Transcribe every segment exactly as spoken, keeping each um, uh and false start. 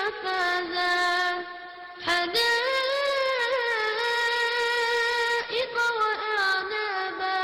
أفافا حدائق وأعنابا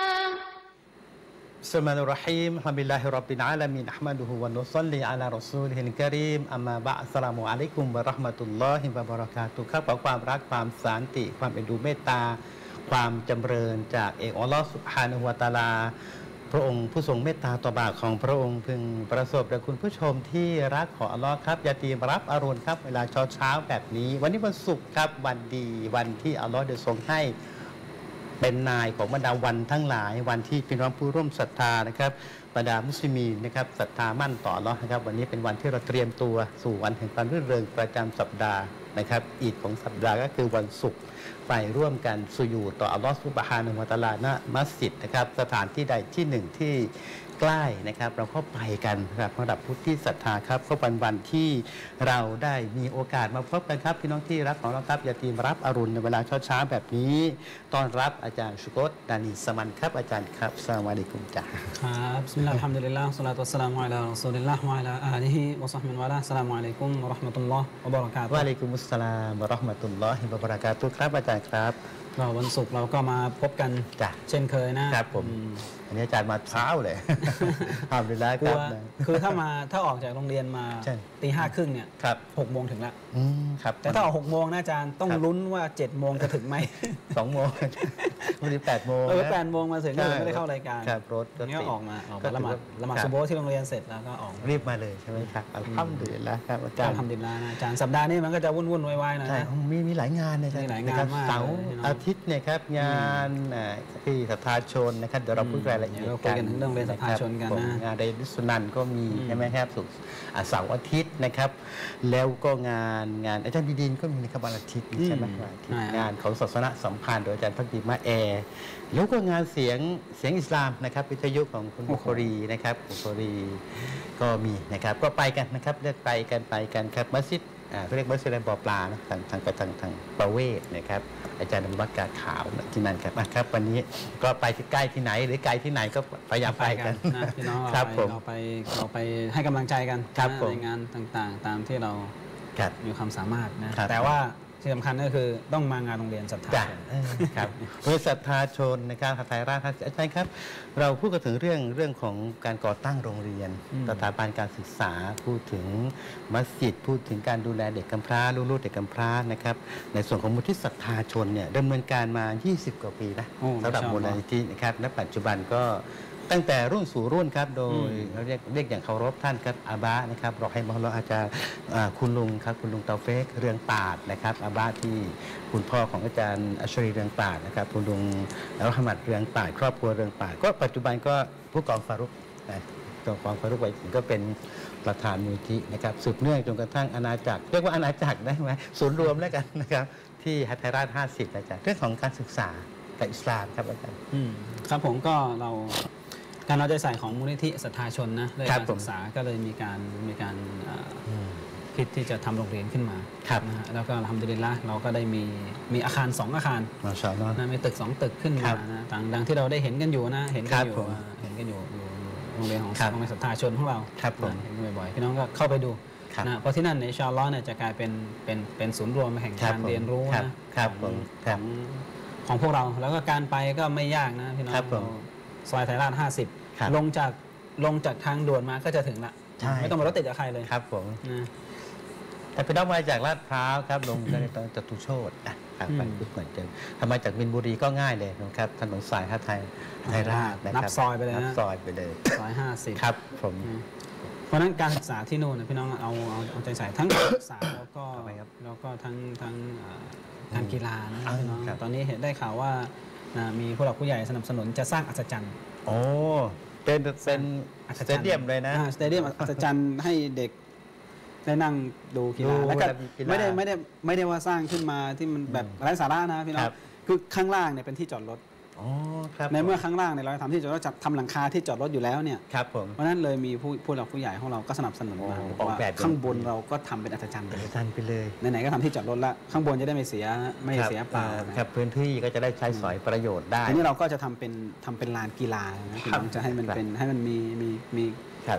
بسم الله الرحيم الحمد لله رب العالمين نحمده ونصلي على رسوله الكريم أما بعد السلام عليكم ورحمة الله وبركاته ครับขอความรักความสันติความเอ็นดูเมตตาความจำเริญจากเอกอัลลอฮฺซุบฮานะฮูวะตะอาลาพระองค์ผู้ทรงเมตตาต่อบาปของพระองค์พึงประสบแด่คุณผู้ชมที่รักของอัลลอฮ์ครับอย่าตีมรับอรุณครับเวลาเช้าเช้าแบบนี้วันนี้วันศุกร์ครับวันดีวันที่อัลลอฮ์ได้ทรงให้เป็นนายของบรรดาวันทั้งหลายวันที่พี่น้องผู้ร่วมศรัทธานะครับบรรดามุสลิมีนะครับศรัทธามั่นต่ออัลลอฮ์นะครับวันนี้เป็นวันที่เราเตรียมตัวสู่วันแห่งความรื่นเริงประจำสัปดาห์นะครับอีดของสัปดาห์ก็คือวันศุกร์ไปร่วมกันสุญูดต่ออัลลอฮ์ซุบฮานะฮูวะตะอาลาณมัสยิดนะครับสถานที่ใดที่หนึ่งที่ใกล้นะครับเราก็ไปกันนะครับสำหรับผู้ที่ศรัทธาครับก็เป็นวันที่เราได้มีโอกาสมาพบกันครับพี่น้องที่รักของเราครับอย่าตีมรับอรุณในเวลาเช้าๆแบบนี้ต้อนรับอาจารย์ชุกตดานีสมันครับอาจารย์ครับสวัสดีคุณจ่าครับบิสมิลลาฮิรเราะห์มานิรเราะห์ศอลาตุวัสสลามุอะลารอซูลิลลาฮ์วะอะลาอาลิฮิวะศอฮบิฮิวะลาอัสสลามุอะลัยกุมวะเราะห์มะตุลลอฮ์วะบะเราะกาตุฮ์วะอะลัยกุมุสสลามวะเราะห์มะตุลลอฮิวะบะเราะกาตุฮ์ครับอาจารย์ครับเราวันศุกร์เราก็มาพบกันเช่นเคยนะครับผมอันนี้อาจารย์มาเช้าเลยทำเลยแล้วครับคือถ้ามาถ้าออกจากโรงเรียนมาตีห้าครึ่งเนี่ยหกโมงถึงแล้วแต่ถ้าออกหกโมงนะอาจารย์ต้องลุ้นว่าเจ็ดโมงจะถึงไหมสองโมงวันนี้แปดโมงเออแปดโมงมาถึงก็ไม่ได้เข้ารายการครับรถก็ติดออกมาออกมาละหมาดละหมาดซุบโฮที่โรงเรียนเสร็จแล้วก็ออกรีบมาเลยใช่ไหมครับอัลฮัมดุลิลละครับอาจารย์ทำดีนะอาจารย์สัปดาห์นี้มันก็จะวุ่นวุ่นวายๆหน่อยนะมีมีหลายงานเลยหลายงานมากเสาร์อาทิตย์เนี่ยครับงานที่ศรัทธาชนนะครับเดี๋ยวเราพูดรายละเอียดกันถึงเรื่องเรียนศรัทธาชนกันนะงานเดลิสุนันก็มีใช่ไหมครับศุกร์เสาร์อาทิตย์นะครับแล้วก็งานงานอาจารย์บิดินก็มีนะครับวันอาทิตย์ใช่ไหมงานของศาสนสัมพันธ์โดยอาจารย์พักดีมาแอร์แล้วก็งานเสียงเสียงอิสลามนะครับวิทยุของคุณบุครีนะครับบุครีก็มีนะครับก็ไปกันนะครับเลือกไปกันไปกันครับมัสยิดเขาเรียกมัสยิดบ่อปลานะทางทางไปทางทางประเวศนะครับอาจารย์นวัตกาขาวที่นั่นครับครับวันนี้ก็ไปที่ใกล้ที่ไหนหรือไกลที่ไหนก็พยายามไปกันนะพี่น้องเราไปเราไปให้กำลังใจกันในงานต่างๆตามที่เรามีความสามารถนะแต่ว่าที่สำคัญก็คือต้องมางานโรงเรียนศรัทธาครับโดยศรัทธาชนในการไทยราชอาจารย์ครับเราพูดกันถึงเรื่องเรื่องของการก่อตั้งโรงเรียนสถาบันการศึกษาพูดถึงมัสยิดพูดถึงการดูแลเด็กกำพร้าลูกๆเด็กกำพร้านะครับในส่วนของมูลที่ศรัทธาชนเนี่ยดำเนินการมายี่สิบกว่าปีนะสำหรับมูลนิธินะครับณปัจจุบันก็ตั้งแต่รุ่นสู่รุ่นครับโดยเราเรียกเรียกอย่างเคารพท่านครับอาบะนะครับรอให้มหาลอาจารย์คุณลุงครับคุณลุงเตาเฟกเรืองปาดนะครับอาบะที่คุณพ่อของอาจารย์อัชรีเรืองปาดนะครับคุณลุงอัลฮัมมัดเรืองปาดครอบครัวเรืองปาดก็ปัจจุบันก็ผู้กองฟารุกนะตัวกองฟารุกไว้ถึงก็เป็นประธานมูลที่นะครับสืบเนื่องจนกระทั่งอาณาจักรเรียกว่าอาณาจักรได้ไหมศูนย์รวมแล้วกันนะครับที่ฮัทไทราชห้าสิบอาจารย์เรื่องของการศึกษากับอิสลามครับอาจารย์ครับผมก็เราการเอาใจใส่ของมูลนิธิศรัทธาชนนะเรื่องการศึกษาก็เลยมีการมีการคิดที่จะทำโรงเรียนขึ้นมานะฮะแล้วก็ทำดีละเราก็ได้มีมีอาคารสองอาคารนะมีตึกสองตึกขึ้นมานะต่างดังที่เราได้เห็นกันอยู่นะเห็นกันอยู่เห็นกันอยู่โรงเรียนของโรงเรียนศรัทธาชนของเราเห็นบ่อยๆพี่น้องก็เข้าไปดูนะเพราะที่นั่นในอินชาอัลลอฮ์เนี่ยจะกลายเป็นเป็นเป็นศูนย์รวมแห่งการเรียนรู้นะของของพวกเราแล้วก็การไปก็ไม่ยากนะพี่น้องซอยไทยราชห้าสิบลงจากลงจากทางด่วนมาก็จะถึงละไม่ต้องมารถติดกับใครเลยครับผมแต่ไปต้องมาจากลาดพร้าวครับลงจากจตุโชตอ่ะไปปุ๊บเหมือนเดิมทำมาจากมินบุรีก็ง่ายเลยนะครับถนนสายท่าไทยไทยราชนับซอยไปเลยนะนับซอยไปเลยซอยห้าสิบครับผมเพราะนั้นการศึกษาที่นู่นพี่น้องเอาเอาเอาใจใส่ทั้งการศึกษาแล้วก็แล้วก็ทั้งทั้งการกีฬานะพี่น้องตอนนี้เห็นได้ข่าวว่ามีผู้หลักผู้ใหญ่สนับสนุนจะสร้างอัศจรรย์โอ้เป็นเป็นสเตเดียมเลยนะสเตเดียมอัศจรรย์ให้เด็กได้นั่งดูกีฬาแล้วก็ไม่ได้ไม่ได้ไม่ได้ว่าสร้างขึ้นมาที่มันแบบไร้สาระนะพี่น้องคือข้างล่างเนี่ยเป็นที่จอดรถในเมื่อข้างล่างเนี่ยเราทำที่จอดรถจัดทำหลังคาที่จอดรถอยู่แล้วเนี่ยเพราะนั้นเลยมีผู้ผู้หลักผู้ใหญ่ของเราก็สนับสนุนมาว่าข้างบนเราก็ทำเป็นอัศจรรย์ไปเลยไหนๆก็ทำที่จอดรถละข้างบนจะได้ไม่เสียไม่เสียเปล่าครับพื้นที่ก็จะได้ใช้สอยประโยชน์ได้ทีนี้เราก็จะทำเป็นทำเป็นลานกีฬานะพี่น้องจะให้มันเป็นให้มันมีมีมี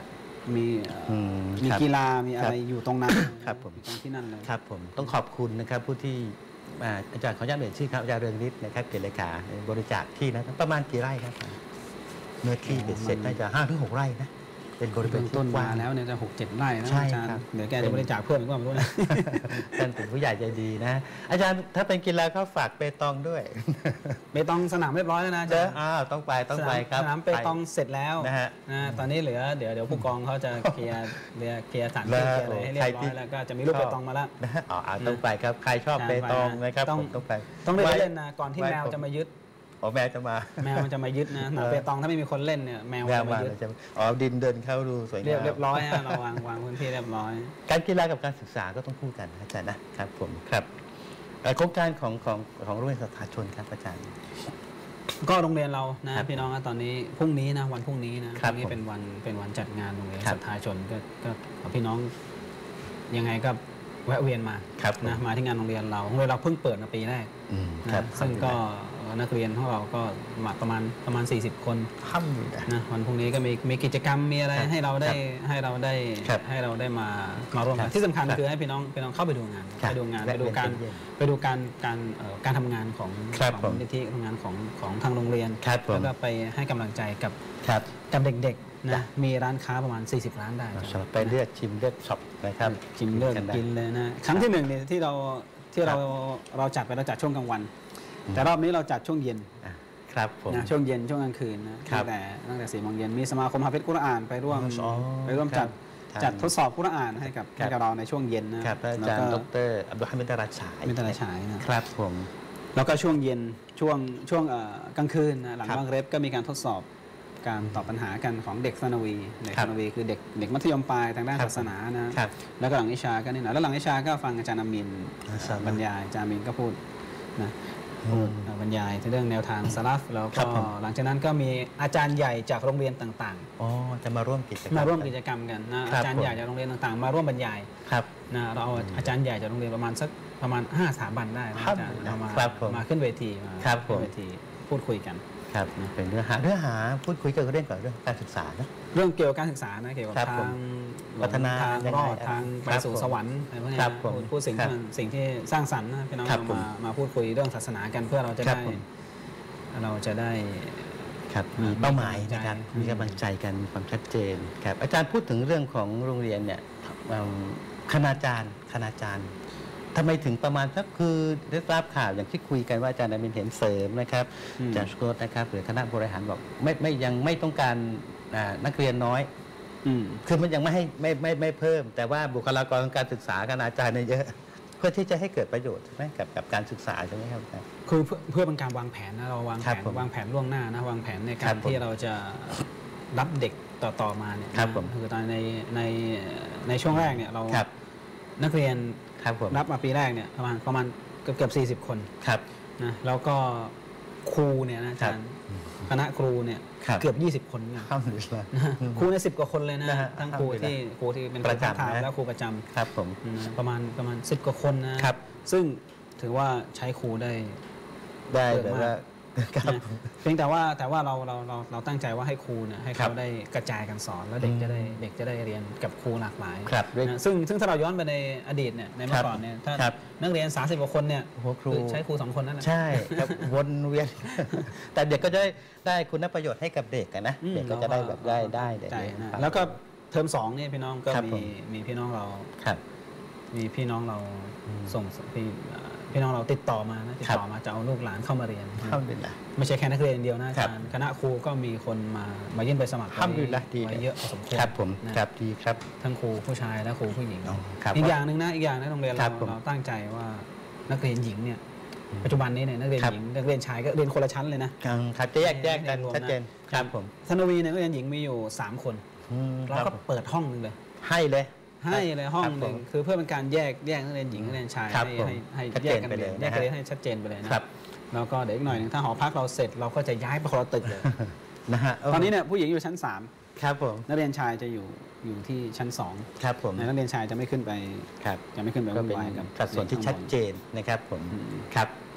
มีมีกีฬามีอะไรอยู่ตรงนั้นครับผมตรงที่นั่นเลยครับผมต้องขอบคุณนะครับผู้ที่อาจารย์ขออนุญาตเอ่ยชื่อครับอาจารย์เรืองฤทธิ์นะครับเกียรติเลขาบริจาคที่นะประมาณกี่ไร่ครับเนื้อที่เสร็จน่าจะห้าถึงหกไร่นะเป็นบริเวณต้นมาแล้วเนี่ยจะหกเจ็ดไร่นะอาจารย์เดี๋ยวแกจะบริจาคเพิ่มอีกว่าไม่รู้นะท่านเป็นผู้ใหญ่ใจดีนะอาจารย์ถ้าเป็นกีฬาก็ฝากเปตองด้วยเปตองสนามเรียบร้อยแล้วนะอาจารย์อ้าวต้องไปต้องไปครับสนามเปตองเสร็จแล้วนะฮะตอนนี้เหลือเดี๋ยวเดี๋ยวผู้กองเขาจะเคลียร์เคลียร์สถานที่เคลียร์อะไรให้เรียบร้อยแล้วก็จะมีลูกเปตองมาแล้วอ๋อต้องไปครับใครชอบเปตองนะครับต้องต้องไปต้องได้เล่นนะก่อนที่แมวจะมายึดอ๋อแมวจะมาแมวมันจะมายึดนะหนาเปตองถ้าไม่มีคนเล่นเนี่ยแมวจะมายึดอ๋อดินเดินเข้าดูสวยงามเรียบร้อยฮะเราวางวางพื้นที่เรียบร้อยการกีฬากับการศึกษาก็ต้องคู่กันอาจารย์นะครับผมครับโครงการของของของโรงเรียนสถาชนครับอาจารย์ก็โรงเรียนเรานะพี่น้องตอนนี้พรุ่งนี้นะวันพรุ่งนี้นะพรุ่งนี้เป็นวันเป็นวันจัดงานโรงเรียนสถาชนก็ก็พี่น้องยังไงก็แวะเวียนมานะมาที่งานโรงเรียนเราโรงเรียนเราเพิ่งเปิดมาปีแรกนะซึ่งก็นักเรียนของเราก็มาประมาณประมาณสี่สิบคนนะวันพรุ่งนี้ก็มีมีกิจกรรมมีอะไรให้เราได้ให้เราได้ให้เราได้มามาร่วมกันที่สำคัญคือให้พี่น้องพี่น้องเข้าไปดูงานไปดูงานไปดูการไปดูการการการทำงานของของมูลนิธิทำงานของของทางโรงเรียนแล้วก็ไปให้กำลังใจกับกับเด็กๆนะมีร้านค้าประมาณสี่สิบร้านได้ไปเลือกชิมเลือกช็อปนะครับชิมเลือกกินเลยนะครั้งที่หนึ่งเนี่ยที่เราที่เราเราจัดไปเราจัดช่วงกลางวันแต่รอบนี้เราจัดช่วงเย็นครับผมนะช่วงเย็นช่วงกลางคืนนะตั้งแต่ตั้งแต่สี่โมงเย็นมีสมาคมฮาฟิซกุรอานไปร่วมไปร่วมจัดจัดทดสอบกุรอานให้กับให้กับเราในช่วงเย็นนะครับอาจารย์ดรอับดุลฮามิด ดาราฉายมิด ดาราฉายนะครับผมแล้วก็ช่วงเย็นช่วงช่วงกลางคืนนะหลังมักริบก็มีการทดสอบการตอบปัญหากันของเด็กซานาวีเด็กซานาวีคือเด็กเด็กมัธยมปลายทางด้านศาสนานะแล้วก็หลังอิชาก็นี่แหละแล้วหลังอิชาก็ฟังอาจารย์อามินบรรยายอาจารย์อามินก็พูดนะพูดบรรยายเรื่องแนวทางสลัฟแล้วก็หลังจากนั้นก็มีอาจารย์ใหญ่จากโรงเรียนต่างๆอ๋อจะมาร่วมกิจกรรมมาร่วมกิจกรรมกันนะอาจารย์ใหญ่จากโรงเรียนต่างๆมาร่วมบรรยายครับนะเราเอาอาจารย์ใหญ่จากโรงเรียนประมาณสักประมาณห้าสถาบันได้นะอาจารย์เอามามาขึ้นเวทีมาขึ้นเวทีพูดคุยกันครับเป็นเนื้อหาเนื้อหาพูดคุยเกี่ยวกับเรื่องกับเรื่องการศึกษานะเรื่องเกี่ยวกับการศึกษานะเกี่ยวกับทางพัฒนาทางรอดทางไปสู่สวรรค์อะไรพวกนี้พูดสิ่งที่สิ่งที่สร้างสรรค์นะพี่น้องมามาพูดคุยเรื่องศาสนากันเพื่อเราจะได้เราจะได้ครับมีเป้าหมายนะครับมีกำลังใจกันมีความชัดเจนครับอาจารย์พูดถึงเรื่องของโรงเรียนเนี่ยคณาจารย์คณาจารย์ทำไมถึงประมาณสักคือได้ทราบข่าวอย่างที่คุยกันว่าอาจารย์อามินเห็นเสริมนะครับอาจารย์สกอตนะครับหรือคณะบริหารบอกไม่ไม่ยังไม่ต้องการนักเรียนน้อยคือมันยังไม่ให้ไม่ไม่ไม่เพิ่มแต่ว่าบุคลากรการศึกษาคณาจารย์เนี่ยเยอะเพื่อที่จะให้เกิดประโยชน์ใช่ไหมกับกับการศึกษาใช่ไหมครับคือเพื่อเป็นการวางแผนนะเราวางแผนวางแผนล่วงหน้านะวางแผนในการที่เราจะรับเด็กต่อต่อมาเนี่ยคือตอนในในในช่วงแรกเนี่ยเรานักเรียนรับมาปีแรกเนี่ยประมาณประมาณเกือบเกือบสี่สิบคนนะแล้วก็ครูเนี่ยนะอาจารย์คณะครูเนี่ยเกือบยี่สิบคนเนี่ยครูในสิบกว่าคนเลยนะทั้งครูที่ครูที่เป็นประจำแล้วครูประจำครับผมประมาณประมาณสิบกว่าคนนะซึ่งถือว่าใช้ครูได้ได้แบบว่าเพียงแต่ว่าแต่ว่าเราเราเราเราตั้งใจว่าให้ครูเนี่ยให้เขาได้กระจายกันสอนแล้วเด็กจะได้เด็กจะได้เรียนกับครูหลากหลายนะซึ่งซึ่งถ้าเราย้อนไปในอดีตเนี่ยในเมื่อก่อนเนี่ยถ้านักเรียนสามสิบกว่าคนเนี่ยใช้ครูสองคนนั่นแหละใช่ครับวนเวียนแต่เด็กก็จะได้ได้คุณประโยชน์ให้กับเด็กกันนะเด็กก็จะได้แบบได้ได้แล้วก็เทอมสองเนี่ยพี่น้องก็มีมีพี่น้องเรามีพี่น้องเราส่งพี่พี่น้องเราติดต่อมานะติดต่อมาจะเอาลูกหลานเข้ามาเรียนไม่ใช่แค่นักเรียนเดียวนะอาจารย์คณะครูก็มีคนมามายื่นใบสมัครไว้เยอะพอสมควรครับผมครับดีครับทั้งครูผู้ชายและครูผู้หญิงอีกอย่างหนึ่งนะอีกอย่างนะโรงเรียนเราเราตั้งใจว่านักเรียนหญิงเนี่ยปัจจุบันนี้เนี่ยนักเรียนหญิงนักเรียนชายก็เรียนคนละชั้นเลยนะครับจะแยกแยกกันชัดเจนครับผมธนวีเนี่ยนักเรียนหญิงมีอยู่สามคนเราก็เปิดห้องนึงเลยให้เลยให้เลยห้องหนึ่งคือเพื่อเป็นการแยกแยกนักเรียนหญิงนักเรียนชายให้ให้แยกกันไปเลยแยกกันให้ชัดเจนไปเลยนะแล้วก็เดี๋ยวอีกหน่อยนึงถ้าหอพักเราเสร็จเราก็จะย้ายไปคนละตึกเลยนะฮะตอนนี้เนี่ยผู้หญิงอยู่ชั้นสามครับผมนักเรียนชายจะอยู่อยู่ที่ชั้นสองครับผมนักเรียนชายจะไม่ขึ้นไปครับจะไม่ขึ้นไปก็เป็นสัดส่วนที่ชัดเจนนะครับผมครับ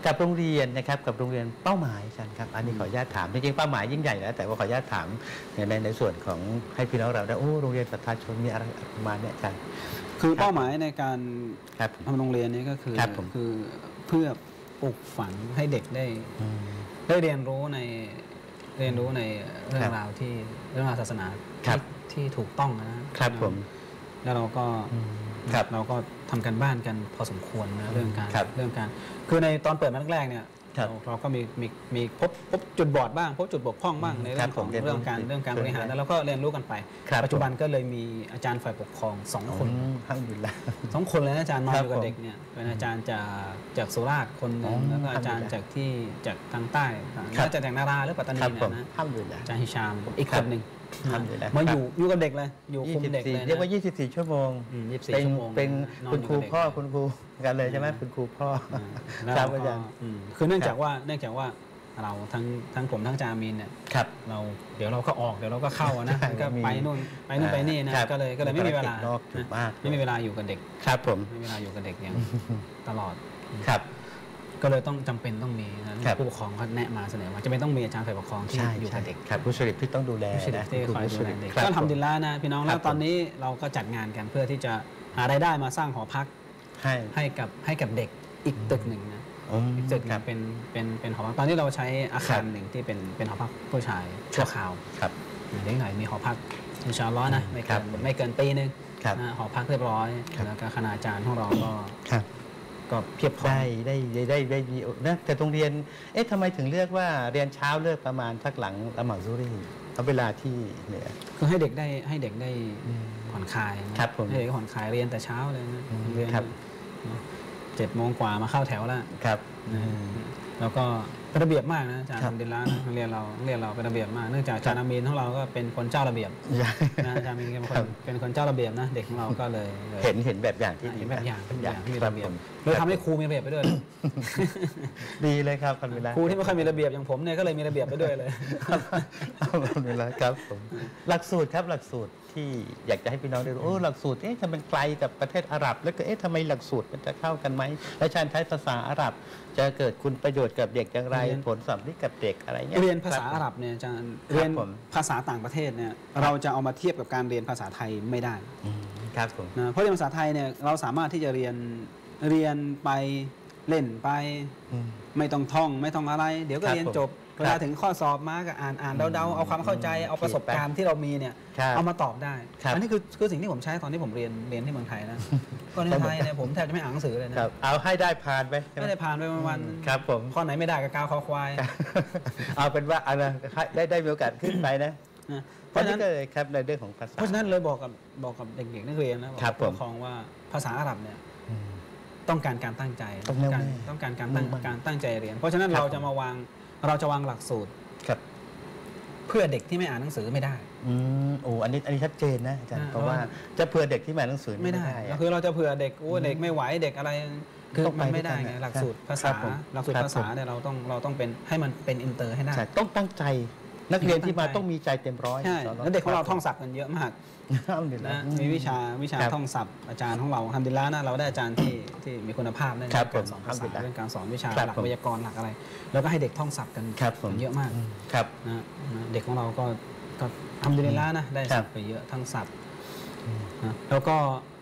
กับโรงเรียนนะครับกับโรงเรียนเป้าหมายอาจารย์ครับอันนี้ขออนุญาตถามจริงๆเป้าหมายยิ่งใหญ่แล้วแต่ว่าขออนุญาตถามในในส่วนของให้พี่น้องเราได้โอ้โรงเรียนศรัทธาชนมีอะไรประมาณนี้อาจารย์คือเป้าหมายในการครับทำโรงเรียนนี้ก็คือครับผมคือเพื่อปลูกฝังให้เด็กได้อืมได้เรียนรู้ในเรียนรู้ในเรื่อครังบราวที่เรื่องราวศาสนาครับที่ที่ถูกต้องนะครับผมแล้วเราก็อืมครับเราก็ทำกันบ้านกันพอสมควรนะเรื่องการครับเรื่องการคือในตอนเปิดมาแรกๆเนี่ยครับเราเราก็มีมีมีพบพบจุดบอดบ้างพบจุดบกพร่องบ้างในคเรื่รัอบ งผขอมงเรียนรู้เรื่องการเรื่องการบริหารเรื่องแล้วเราก็เรียนรู้กันไปครับปัจจุบันก็เลยมีอาจารย์ฝ่ายปกครองสองคนห้ามอยู่แล้วสองคนเลยนะอาจารย์นอนครัอบ ยู่กับผมเด็กเนี่ยเป็นอาจารย์จากจากสุราษฎร์คนหนึอ๋งอแล้วก็อาจารย์ครับจากที่จากทางใต้ครับน่าจะจากนาราหรือปัตตานีครับผมเนี่ยนะห้ามอยู่แล้วอาจารย์ฮิชามอีกครัคบนหนึ่งทำอยู่แล้วมาครับอยู่อยู่กับเด็กเลยอยู่คุมเด็กเลยนะเรียกว่า ยี่สิบสี่ ชั่วโมงอืมยี่สิบสี่เป็นชั่วโมงเป็นนอนคุณยู่ครูกับเด็กพ่อเลยคุณครูกันเลยใช่ไหมอืมคุณครูพ่ออ่าแล้วครัเราบก็อาจารย์อืมคือเนื่องครับจากว่าเนื่องจากว่าเราทั้งทั้งผมทั้งจามีนเนี่ยครับเราเดี๋ยวเราก็ออกเดี๋ยวเราก็เข้าอะนะใช่มันก็มีไปนู่นไปนู่นไปนี่นะครับ ก็เลยก็เลยไม่มีเวลาภารกิจนอกจุดมากไม่มีเวลาอยู่กับเด็กครับผมไม่มีเวลาอยู่กับเด็กอย่างตลอดครับก็เลยต้องจำเป็นต้องมีนะครับ ผู้ปกครองเขาแนะมาเสนอว่าจะไม่ต้องมีอาจารย์ฝ่ายปกครองที่ใช่อยู่ใช่กับเด็กครับผู้ชริบที่ต้องดูแลผู้ช่วยนะที่คอยผู้ดูช่วแลเด็กครับก็ทำผมดีแล้วนะพี่น้องครัแล้บวตอนนี้เราก็จัดงานกันเพื่อที่จะหารายได้มาสร้างหอพักให้ให้กับให้กับเด็กอีกตึกหนึ่งนะอืมอีกตึกหคนึ่รับงเป็นเป็นเป็นหอพักตอนนี้เราใช้อาคารครับหนึ่งที่เป็นเป็นหอพักผู้ชายชั่วคราวครับเด็กหน่อยมีหอพักอินชาอัลลอฮ์นะไม่ครัเกิบนไม่เกินปีหนึงครับนะหอพักเรียบร้อยครับแล้วก็คณาจารย์ของเราก็ครับก็เพียบพร้อมได้ได้ได้ได้ได้มีนะแต่โรงเรียนเอ๊ะทำไมถึงเลือกว่าเรียนเช้าเลิกประมาณทักหลังละหมาดซุฮรีเอาเวลาที่เหนือคือให้เด็กได้ให้เด็กได้อืมผ่อนคลายนะครับผมให้เด็กผ่อนคลายเรียนแต่เช้าเลยนะอืมเรียนครับเจ็ดโมงกว่ามาเข้าแถวแล้วครับนะฮะแล้วก็เป็นระเบียบมากนะอาจารย์ครับอัลฮัมดุลิลละห์นะโรงเรียนเราโรงเรียนเราเป็นระเบียบมากเนื่องจากอาจารย์อามีนของเราก็เป็นคนเจ้าระเบียบใช่นะอาจารย์อามีนเป็นคครันบเป็นคนเจ้าระเบียบนะเด็กของเราก็เลยลยเห็นเห็นแบบอย่างที่ดีเห็นแบบอย่างเป็นแบบอย่างที่มีคระเบียบผมเลยทำให้ครูมีระเบียบไปด้วยดีเลยครับคันเวลาครูที่ไม่ค่อยมีระเบียบอย่างผมเนี่ยก็เลยมีระเบียบไปด้วยเลยคันเวลาครับผมหลักสูตรครับหลักสูตรที่อยากจะให้พี่น้องได้รู้โอ้หลักสูตรเอ๊ะจะเป็นไกลกับประเทศอาหรับ แล้วก็เอ๊ะทำไมหลักสูตรมันจะเข้ากันไหมและการใช้ภาษาอาหรับ จะเกิดคุณประโยชน์กับเด็กอย่างไรเรียนผลสำลิดกับเด็กอะไรเงี้ยเรียนภาษาคบอาหรับเนี่ยอาจารย์ครับเรียนผมภาษาต่างประเทศเนี่ยเราจะเอามาเทียบกับการเรียนภาษาไทยไม่ได้อืมครับผมนะเพราะเรียนภาษาไทยเนี่ยเราสามารถที่จะเรียนเรียนไปเล่นไปอืมไม่ต้องท่องไม่ต้องอะไร เดี๋ยวก็ครับเรียนจบผมเวลาถึงข้อสอบมาก็อ่านอ่านเดาๆเอาความเข้าใจเอาประสบการณ์ที่เรามีเนี่ยครับเอามาตอบได้ครับอันนี้คือคือสิ่งที่ผมใช้ตอนที่ผมเรียนเรียนที่เมืองไทยนะก็ในไทยเนี่ยผมแทบจะไม่อ่านหนังสือเลยนะครับเอาให้ได้ผ่านไปใช่หไม่ได้ผ่านไปวันๆครับผมข้อไหนไม่ได้ก็กาวคอควายเอาเป็นว่าอันนั้นได้ได้มีโอกาสขึ้นไปนะนะเพเพราะราะฉะฉะนั้นั้น นก็เลยครับในเรื่องของภาษาเพราะฉะนั้นเลยบอกกับบอกกับเด็กๆนักเรียนนะบอกครับผู้ปผมกครองว่าภาษาอาหรับเนี่ยอืมต้องการการตั้งใจต้องแน่วการแน่ต้องการการตั้งมุ่งมั่นการตั้งใจเรียน เพราะฉะนั้นครับเราจะมาวางเราจะวางหลักสูตรครับเพื่อเด็กที่ไม่อ่านหนังสือไม่ได้อืมโอ้อันนี้อันนี้ชัดเจนนะอาจารย์อ่าเพราะว่าจะเผื่อเด็กที่มาหนังสือไม่ได้อะก็คือเราจะเผื่อเด็กโอ้เด็กไม่ไหวเด็กอะไรคือต้องไปมันไม่ได้ด้วยกันไงนะหลักสูตรภาครัษาบผมหลักสูตรครับภาษาเนี่ยเราต้องเราต้องเป็นให้มันเป็นอินเตอร์ให้ได้ใช่ต้องตั้งใจ นักเรียนที่มาตั้งใจต้องมีใจเต็มร้อยใช่แล้วเด็กของเราท่องศัพท์กันเยอะมากเอาเดี๋ยวนะอืมีวิชาวิชาครับท่องศัพท์อาจารย์ของเราทำดีแล้วนะเราได้อาจารย์ที่ที่มีคุณภาพในครับการสอนผมภาษาอัลฮัมดุลิลลาห์เรื่องการสอนวิชาครับหลักผมไวยากรณ์หลักอะไร แล้วก็ให้เด็กท่องศัพท์กันครับผมเยอะมากครับนะนะเด็กของเราก็ก็ทำดีแล้วนะได้ครัศับพท์ไปเยอะทั้งศัพท์นะแล้วก็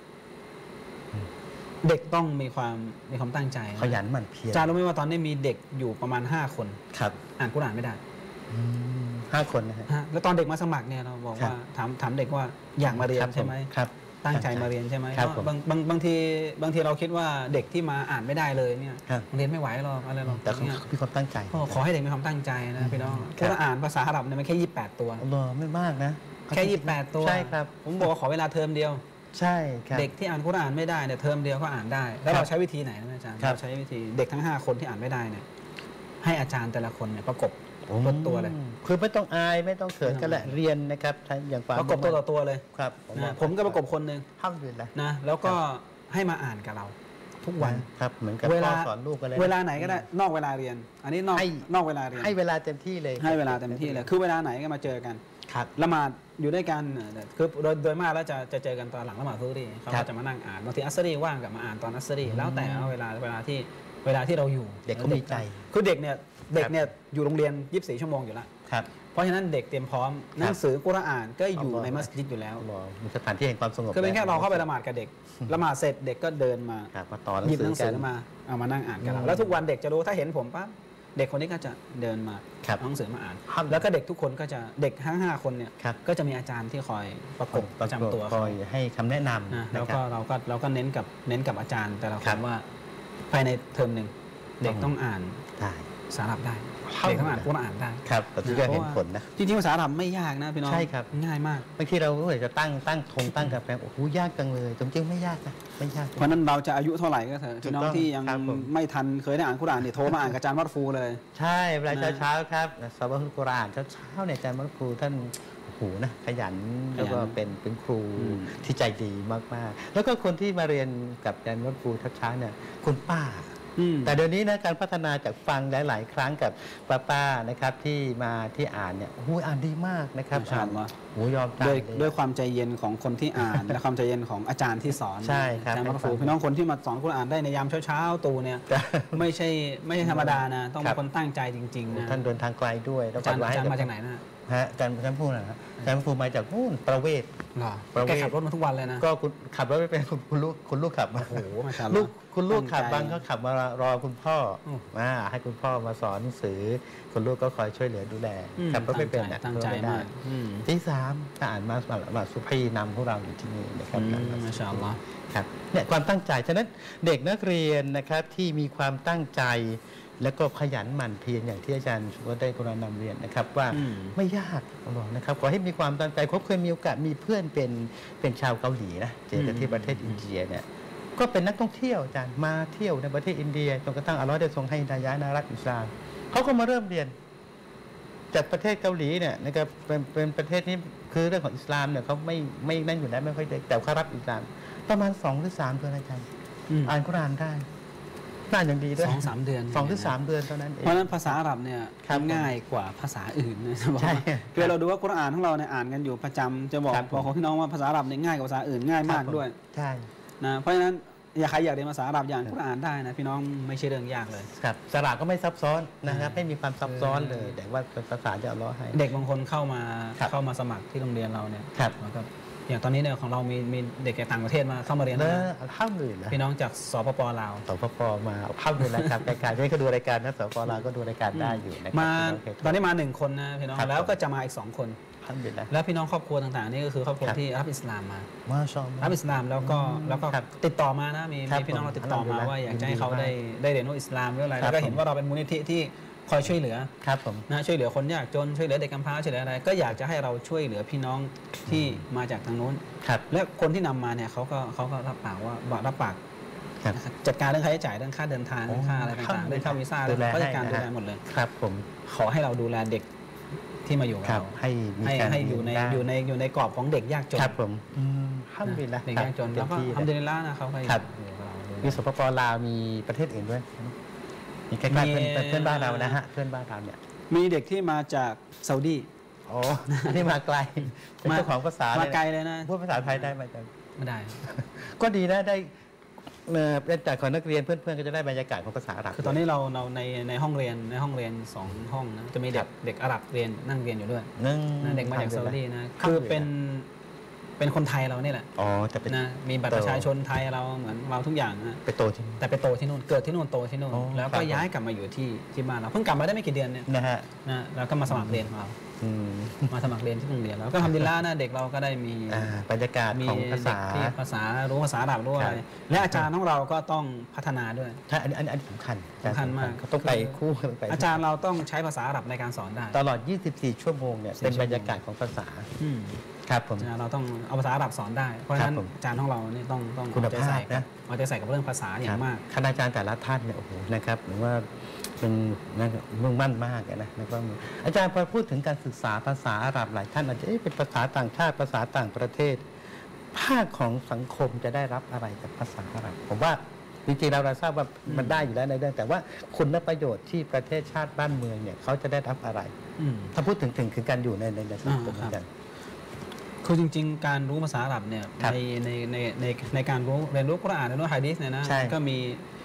เด็กต้องมีความมีความตั้งใจนะขยันหมั่นเพียรอาจารย์รู้ไหมว่าตอนนี้มีเด็กอยู่ประมาณห้าคนครับอ่านกุรอานไม่ได้อืมห้าคนนะฮะฮะแล้วตอนเด็กมาสมัครเนี่ยเราบอกครับว่าถามถามเด็กว่าอยากมาเรียนครับใช่ไหมครับตั้งใจมาเรียนใช่ไหมครับเพผมราะบางบางบางทีบางทีเราคิดว่าเด็กที่มาอ่านไม่ได้เลยเนี่ยครับเรียนไม่ไหวหรอกอะไรหรอกแต่เขาเนี่ยมีความตั้งใจก็ขอให้เด็กมีความตั้งใจนะพี่น้องครับกุรอานภาษาอาหรับเนี่ยมันแค่ยี่สิบแปดตัวอัลลอฮ์ไม่มากนะแค่ยี่สิบแปดตัวใช่ครับผมบอกว่าขอเวลาเทอมเดียวใช่ครับเด็กที่อ่านกุรอานไม่ได้เนี่ยเทอมเดียวก็อ่านได้ แล้วครับเราใช้วิธีไหนนะอาจารย์ครับเราใช้วิธีเด็กทั้งห้าคนที่อ่านไม่ได้เนี่ยให้อาจารย์แต่ละคนเนี่ยประกบอืมรถตัวเลยคือไม่ต้องอายไม่ต้องเขินกันแหละไม่ต้องอายเรียนนะครับใช้อย่างความประกบตัวต่อตัวเลยครับนะผมก็ประกบคนหนึ่งห้ามเลยนะนะแล้วก็ให้มาอ่านกับเรา ทุกวันครับเหมือนกับเวพ่ลาอสอนลูกกันเลยนะเวลาไหนก็ได้นอกเวลาเรียน อันนี้นอกให้นอกเวลาเรียนให้เวลาเต็มที่เลยให้เวลาเต็มที่เลยคือเวลาไหนก็มาเจอกันครับละหมาดอยู่ด้วยกันเอ่อคือโดยโดยมากแล้วจะจะเจอกันตอนหลังละหมาดซุฮรีเขาครัก็บจะมานั่งอ่านบางทีอัสซอรีว่างกับมาอ่านตอนอัสซอรีแล้วแต่เอาเวลาเวลาที่เวลาที่เราอยู่เด็กก็มีใจคือเด็กเนี่ยเด็กเนี่ยอยู่โรงเรียนยี่สิบสี่ชั่วโมงอยู่แล้วครับเพราะฉะนั้นเด็กเตรียมพร้อมหนังสือกุรอานก็อยู่ในมัสยิดอยู่แล้วมีสถานที่แห่งความสงบคือเป็นแค่เราเข้าไปละหมาดกับเด็กละหมาดเสร็จเด็กก็เดินมาครับมาต่อหนัหงยิบสืหอนังกัสืนอมาเอามานั่งอ่านกับเราอืมแล้วทุกวันเด็กจะรู้ถ้าเห็นผมปั๊บเด็กคนนี้ก็จะเดินมาครับเอาหนังสือมาอ่านครับแล้วก็เด็กทุกคนก็จะเด็กทั้งห้าคนเนี่ยครับก็จะมีอาจารย์ที่คอยประกบประจำตัวคเขาอยให้คำแนะนำนะนะแล้วครัก็บเราก็เราก็เน้นกับเน้นกับอาจารย์แต่ละคครันบว่าภายในเทอมหนึ่งเด็กต้องต้องอ่านได้ภาษาอาหรับได้ครับเด็กต้องอ่านกุรอานได้ครับแต่ที่ก็เห็นผลนะจริงๆภาษาอาหรับไม่ยากนะพี่น้องใช่ครับง่ายมากบางทีเราก็จะตั้งตั้งธงตั้งกับแพงโอ้โหยากจังเลยจริงๆไม่ยากนะไม่ยากเพราะฉะนั้นเราจะอายุเท่าไหร่ก็เถอะถูกพี่น้องต้องที่ยังครับผมไม่ทันเคยได้อ่านกุรอานเนี่ยโทรมาอ่านกับอาจารย์วัดฟูเลยใช่เวลานะเช้าๆครับสวดกุรอานเช้าๆเนี่ยอาจารย์มัคครูท่านโอ้โหนะขยันแล้วก็เป็นเป็นครูอืมที่ใจดีมากๆ แล้วก็คนที่มาเรียนกับอาจารย์มัคครูเช้าๆเนี่ยคุณป้าอืมแต่เดี๋ยวนี้นะการพัฒนาจากฟังหลาย ๆ ครั้งกับป้าป้าๆนะครับที่มาที่อ่านเนี่ยโอ้โหอ่านดีมากนะครับมาชาอ่าอันลลอฮ์โอ้โหยอมตาด้วยเลยด้วยความใจเย็นของคนที่อ่าน และความใจเย็นของอาจารย์ที่สอนใช่ครับอาจารย์มักฟูให้ฟังพี่น้องคนที่มาสอนกุรอานได้ในยามเช้าๆตูเนี่ยครับไม่ใช่ไม่ใช่ธรรมดานะ ต้องครัเป็นบคนตั้งใจจริงๆนะท่านเดินทางไกลด้วยแล้วอาจารย์ก็อาจารย์ให้มาจากไหนนะฮะอาจารย์อาจารย์พูดนะฮะอาจารย์พูดมาจากนู่นประเวศหรอประเวศแกขับรถมาทุกวันเลยนะก็คุณขับรถไม่เป็นคุณคุณลูกคุณลูกขับมาโอ้โหมาชาอัลลลูอฮ์กคุณลูกขับตั้บางใจก็ขับมารอคุณพ่ออืมมาให้คุณพ่อมาสอนหนังสือคุณลูกก็คอยช่วยเหลือดูแลอืมขับรถไม่เป็นตั้งใจตั้งใจรถไได้มากอืมที่สามก็อ่านมาสมาสุพีนำพวกเราอยู่ที่นี่นะครับอืมมาชาอัลลอฮ์ครับเนี่ยความตั้งใจฉะนั้นเด็กนักเรียนนะครับที่มีความตั้งใจแล้วก็ขยันหมั่นเพียรอย่างที่อาจารย์ก็ได้กรุณานำเรียนนะครับว่าอืมไม่ยากผมบอกนะครับขอให้มีความตั้งใจผมเคยมีโอกาสมีเพื่อนเป็นเป็นชาวเกาหลีนะเจอกันที่ประเทศอินเดียเนี่ยก็เป็นนักท่องเที่ยวอาจารย์มาเที่ยวในประเทศอินเดียจนกระทั่งอัลลอฮ์ได้ทรงให้ฮิดายะห์นารักอิสลามเขาก็มาเริ่มเรียน จากประเทศเกาหลีเนี่ยนะครับเป็นเป็นประเทศนี้คือเรื่องของอิสลามเนี่ยเขาไม่ไม่นั่นอยู่แล้วไม่ค่อยได้แต่เขารับอิสลามประมาณสองหรือสามเดือนอาจารย์อืมอ่านกุรอานได้น่าอย่างดีด้วยสองสามเดือนสองหรือสามเดือนเท่านั้นเองเพราะฉะนั้นภาษาอาหรับเนี่ยครับง่ายกว่าภาษาอื่นนะจะบอกใช่ว่าคือเราดูว่ากุรอานของเราเนี่ยอ่านกันอยู่ประจำจะบอกครับผมบอกของพี่น้องว่าภาษาอาหรับเนี่ยง่ายกว่าภาษาอื่นง่ายมากครับผด้วยใช่นะเพราะฉะนั้นอยากใครอยากเรียนภาษาอาหรับอย่างกุรอานได้นะพี่น้องไม่ใช่เรื่องยากเลยครับสระก็ไม่ซับซ้อนนะครับใช่ไม่มีความซับซ้อนเลย แต่ว่าเป็นภาษาที่อัลเลาะห์ให้เด็กบางคนเข้ามาครับเข้ามาสมัครที่โรงเรียนเราเนี่ยครับแล้วก็อย่างตอนนี้เนี่ยของเรามีมีเด็กจากต่างประเทศมาเข้ามาเรียนแล้นะวข้ามอื่นนะพี่น้องจากสปปลาวสปปมาเข้าดูรายการรายการที่เขาดูรายการนะสปปลาวก็ดูรายการได้อยู่นะครับมาพี่ตอนนี้มาหนึ่งคนนะพี่น้องครับแล้วก็จะมาอีกสองคนข้ามอื่นนะแล้วพี่น้องครอบครัวต่างๆนี่ก็คือครอบครัวครับที่รับอิสลามมามาชอมรับอิสลามแล้วก็แล้วก็ครับติดต่อมานะมีครับมีพี่น้องเราติดต่อผมมาว่าอยากจะให้เขายินดีมากได้ได้เรียนรู้อิสลามหรืออะไรครับแล้วก็เห็นผมว่าเราเป็นมูลนิธิที่คอยช่วยเหลือครับผมนะช่วยเหลือคนยากจนช่วยเหลือเด็กกำพร้าช่วยเหลืออะไร ก็อยากจะให้เราช่วยเหลือพี่น้องที่มาจากทางโน้นครับและคนที่นำมาเนี่ยเขาก็เขาก็รับปากว่าบอกรับปากครับจัดการเรื่องค่าใช้จ่ายเรื่องค่าเดินทางเรื่องค่าอะไรต่างๆเรื่องค่าวีซ่าดูเรื่องแลราชการให้ดูนะแลฮะหมดเลยครับผมขอให้เราดูแลเด็กที่มาอยู่กับครับเราให้มีให้การให้อยู่ในได้อยู่ในอยู่ในกรอบของเด็กยากจนครับผมอืมห้ามบินละเด็กยากจนแล้วก็ทำดีละนะเขาไปครับอยู่กับเราดูแลมีสปปลาวมีประเทศอื่นด้วยมีใกล้ๆเพื่อนมีเพื่อนบ้านเรานะฮะเพื่อนบ้านเราเนี่ยมีเด็กที่มาจากซาอุดีอ๋ออันนี้มาไกลเป็นเจ้าของภาษามาเลยไกลนะเลยนะพูดภาษาไทยได้ไหมจ๊ะไม่ได้ก็ดีนะได้เอ่อเป็นจากของนักเรียนเพื่อนๆก็จะได้บรรยากาศของภาษาอาหรับคือตอนนี้เราเราในในห้องเรียนในห้องเรียนสองห้องนะจะมีเด็ครักบเด็กอาหรับเรียนนั่งเรียนอยู่ด้วยนึ่งนะเด็กมาจากซาอุดีนะครับคือเป็นเป็นคนไทยเราเนี่ยแหละอ๋อจะเป็นนะมีบัตรประชาชนไทยเราเหมือนเราทุกอย่างนะไปโตที่นี่แต่ไปโตที่นู่นเกิดที่นู่นโตที่นู่นอ๋อแล้วครัก็บย้ายกลับมาอยู่ที่ที่บ้านเราเพิ่งกลับมาได้ไม่กี่เดือนเนี่ยนะฮะนะแล้วก็มาสมัครเรียนของเราอืมมาสมัครเรียนที่โรงเรียนแล้วก็ทำดีละนะเด็กเราก็ได้มีอ่าบรรยากาศมีของภาเด็ษากที่ภาษารู้ภาษาอาหรับด้วยครับและอาจารย์ของเราก็ต้องพัฒนาด้วยใช่อันนี้อันนี้อันนี้สำคัญสำคัญมากเขาต้องไปคู่กันไปอาจารย์เราต้องใช้ภาษาอาหรับในการสอนได้ตลอด ยี่สิบสี่ ชั่วโมงเนี่ยสี่เป็นชั่วโมงบรรยากาศของภาษาอืมครับผมเราต้องเอาภาษาอาหรับสอนได้ เพราะฉะนั้นครับผมอาจารย์ของเรานี่ต้องต้องคุณเอาใจภาพใส่นะเอาใจใส่กับเรื่องภาษาอย่างมากคณาจารย์แต่ละท่านเนี่ยโอ้โหนะครับหรือว่าเป็นนะมุ่งมั่นมากอะนะแล้วก็อาจารย์พอพูดถึงการศึกษาภาษาอาหรับหลายท่านอาจจะเอ๊ะเป็นภาษาต่างชาติภาษาต่างประเทศ ภาคของสังคมจะได้รับอะไรจากภาษาอาหรับผมว่าจริงๆเราเราทราบว่ามันได้อยู่แล้วในเรื่องแต่ว่าคุณประโยชน์ที่ประเทศชาติบ้านเมืองเนี่ยเขาจะได้รับอะไรอืมถ้าพูดถึงถึงคือการอยู่ในในในสังคมอ่าครับอาจารย์คือจริง ๆ การรู้ภาษาอาหรับเนี่ยครับในในในในในการรู้เรียนรู้กุรอานเรียนรู้ฮะดีษเนี่ยนะใช่ก็มี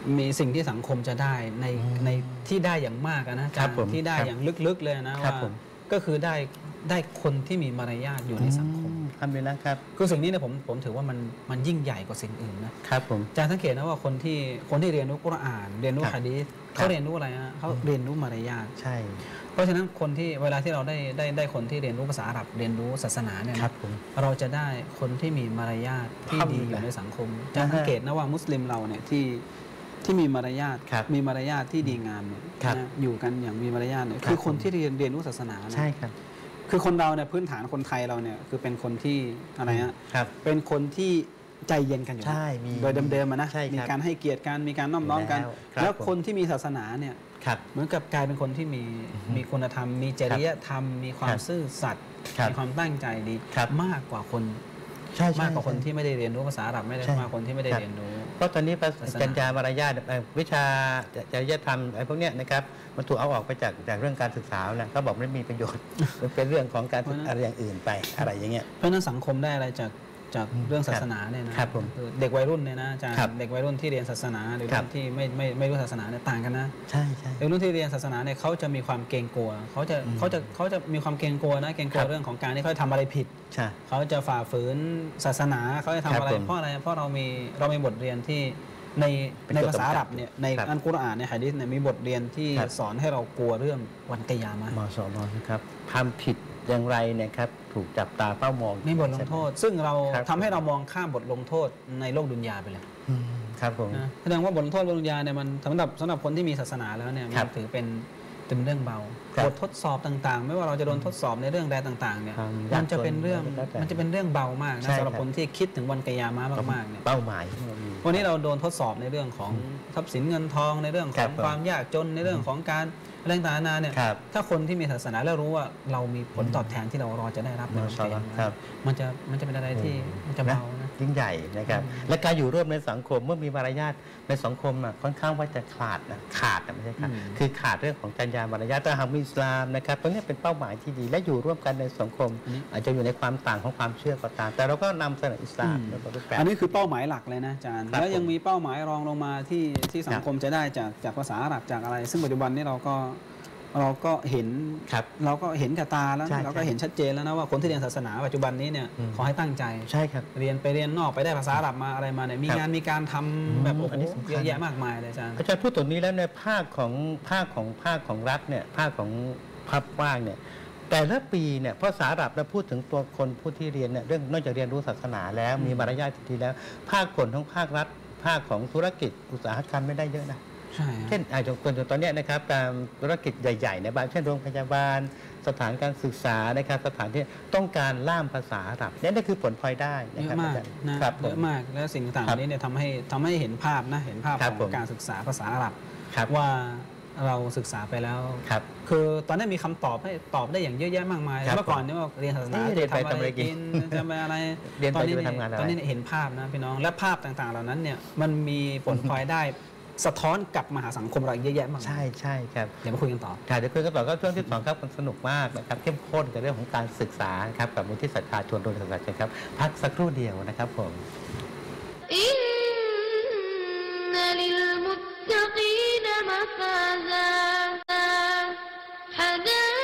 มีสิ่งที่สังคมจะได้ในในที่ได้อย่างมากนะอาจารย์ที่ได้อย่างลึกๆเลยนะว่าก็คือได้ได้คนที่มีมารยาทอยู่ในสังคมทำเลยนะครับคือสิ่งนี้เนี่ยผมผมถือว่ามันมันยิ่งใหญ่กว่าสิ่งอื่นนะครับผมอาจารย์สังเกตนะว่าคนที่คนที่เรียนรู้กุรอานเรียนรู้หะดีษเขาเรียนรู้อะไรฮะเขาเรียนรู้มารยาทใช่เพราะฉะนั้นคนที่เวลาที่เราได้ได้ได้คนที่เรียนรู้ภาษาอาหรับเรียนรู้ศาสนาเนี่ยเราจะได้คนที่มีมารยาทที่ดีอยู่ในสังคมอาจารย์สังเกตนะว่ามุสลิมเราเนี่ยที่ที่มีมารยาทมีมารยาทที่ดีงามเนี่ยอยู่กันอย่างมีมารยาทเนี่ยคือคนที่เรียนเรียนรู้ศาสนาใช่ครับคือคนเราเนี่ยพื้นฐานคนไทยเราเนี่ยคือเป็นคนที่อะไรฮะเป็นคนที่ใจเย็นกันอยู่โดยเดิมๆมานะมีการให้เกียรติกันมีการน้อมน้อมกันแล้วคนที่มีศาสนาเนี่ยเหมือนกับกลายเป็นคนที่มีมีคุณธรรมมีจริยธรรมมีความซื่อสัตย์มีความตั้งใจดีมากกว่าคนมากกว่าคนที่ไม่ได้เรียนรู้ภาษาอาหรับไม่ได้มากกว่าคนที่ไม่ได้เรียนรู้เพราะตอนนี้จรรยามารยาทวิชาจริยธรรมไอ้พวกเนี้ยนะครับมันถูกเอาออกไปจากจากเรื่องการศึกษาแล้วเขาบอกไม่มีประโยชน์มันเป็นเรื่องของการอะไรอย่างอื่นไปอะไรอย่างเงี้ยเพราะนั้นสังคมได้อะไรจากจากเรื่องศาสนาเนี่ยนะเด็กวัยรุ่นเนี่ยนะอาจารย์เด็กวัยรุ่นที่เรียนศาสนาหรือที่ไม่ไม่ไม่รู้ศาสนาเนี่ยต่างกันนะใช่ใช่เด็กรุ่นที่เรียนศาสนาเนี่ยเขาจะมีความเกรงกลัวเขาจะเขาจะเขาจะมีความเกรงกลัวนะเกรงกลัวเรื่องของการที่เขาทำอะไรผิดเขาจะฝ่าฝืนศาสนาเขาจะทำอะไรเพราะอะไรเพราะเรามีเรามีบทเรียนที่ในในภาษาอาหรับเนี่ยในอัลกุรอานในหะดีษเนี่ยมีบทเรียนที่สอนให้เรากลัวเรื่องวันกิยามะห์มอสอลอนะครับทำผิดอย่างไรเนี่ยครับถูกจับตาเฝ้ามองในบทลงโทษซึ่งเราทำให้เรามองข้ามบทลงโทษในโลกดุนยาไปเลยครับผมแสดงว่าบทลงโทษโลกดุนยาเนี่ยมันสำหรับสำหรับคนที่มีศาสนาแล้วเนี่ยมันถือเป็นเป็นเรื่องเบาบททดสอบต่างๆไม่ว่าเราจะโดนทดสอบในเรื่องใดต่างๆเนี่ยมันจะเป็นเรื่องมันจะเป็นเรื่องเบามากนะสำหรับคนที่คิดถึงวันกิยามะห์มากๆเนี่ยเป้าหมายวันนี้เราโดนทดสอบในเรื่องของทรัพย์สินเงินทองในเรื่องของความยากจนในเรื่องของการเรื่องต่างๆนาเนี่ยถ้าคนที่มีศาสนาแล้วรู้ว่าเรามีผลตอบแทนที่เรารอจะได้รับในวันกิยามะห์มันจะมันจะเป็นอะไรที่มันจะเบานะยิ่งใหญ่นะครับและการอยู่ร่วมในสังคมเมื่อมีมารยาทในสังคมอ่ะค่อนข้างว่าจะขาดนะขาดไม่ใช่ครับคือขาดเรื่องของจรรยามารยาทแต่หากมีอิสลามนะครับตรงนี้เป็นเป้าหมายที่ดีและอยู่ร่วมกันในสังคมอาจจะอยู่ในความต่างของความเชื่อก็ตามแต่เราก็นำเสนออิสลามอันนี้คือเป้าหมายหลักเลยนะอาจารย์แล้วยังมีเป้าหมายรองลงมาที่ที่สังคมจะได้จากจากภาษาอาหรับจากอะไรซึ่งปัจจุบันนี้เราก็เราก็เห็นเราก็เห็นกับตาแล้วเราก็เห็นชัดเจนแล้วนะว่าคนที่เรียนศาสนาปัจจุบันนี้เนี่ยขอให้ตั้งใจใช่ครับเรียนไปเรียนนอกไปได้ภาษาอาหรับมาอะไรมาเนี่ยมีงานมีการทำแบบโอ้โหเยอะแยะมากมายเลยอาจารย์อาจารย์พูดตรงนี้แล้วในภาคของภาคของภาคของรัฐเนี่ยภาคของภาคกว้างเนี่ยแต่ละปีเนี่ยภาษาอาหรับเราพูดถึงตัวคนผู้ที่เรียนเนี่ยเรื่องนอกจากเรียนรู้ศาสนาแล้วมีมารยาทที่ดีแล้วภาคผลของภาครัฐภาคของธุรกิจอุตสาหกรรมไม่ได้เยอะนะเช่นอาจจะคนตอนนี้นะครับตามธุรกิจใหญ่ๆในบ้านเช่นโรงพยาบาลสถานการศึกษานะครับสถานที่ต้องการล่ามภาษาอาหรับนี่นี่คือผลพลอยได้เยอะมากนะเยอะมากแล้วสิ่งต่างๆนี้เนี่ยทำให้ทำให้เห็นภาพนะเห็นภาพของการศึกษาภาษาอาหรับว่าเราศึกษาไปแล้วคือตอนนี้มีคำตอบให้ตอบได้อย่างเยอะแยะมากมายเมื่อก่อนนี่ว่าเรียนศาสนาจะทำอะไรกินจะไปอะไรตอนนี้ตอนนี้เห็นภาพนะพี่น้องและภาพต่างๆเหล่านั้นเนี่ยมันมีผลพลอยได้สะท้อนกลับมาหาสังคมเราเยอะแยะมากใช่ใช่ครับเดี๋ยวมาคุยกันต่อค่ะเดี๋ยวคุยกันต่อก็ช่วงที่สองครับมันสนุกมากนะครับเข้มข้นกับเรื่องของการศึกษาครับกับมูลที่ศรัทธาชวนโดยศาสนาครับพักสักครู่เดียวนะครับผมอินนัลิลมุตตะกีนมะฟาซาฮะดา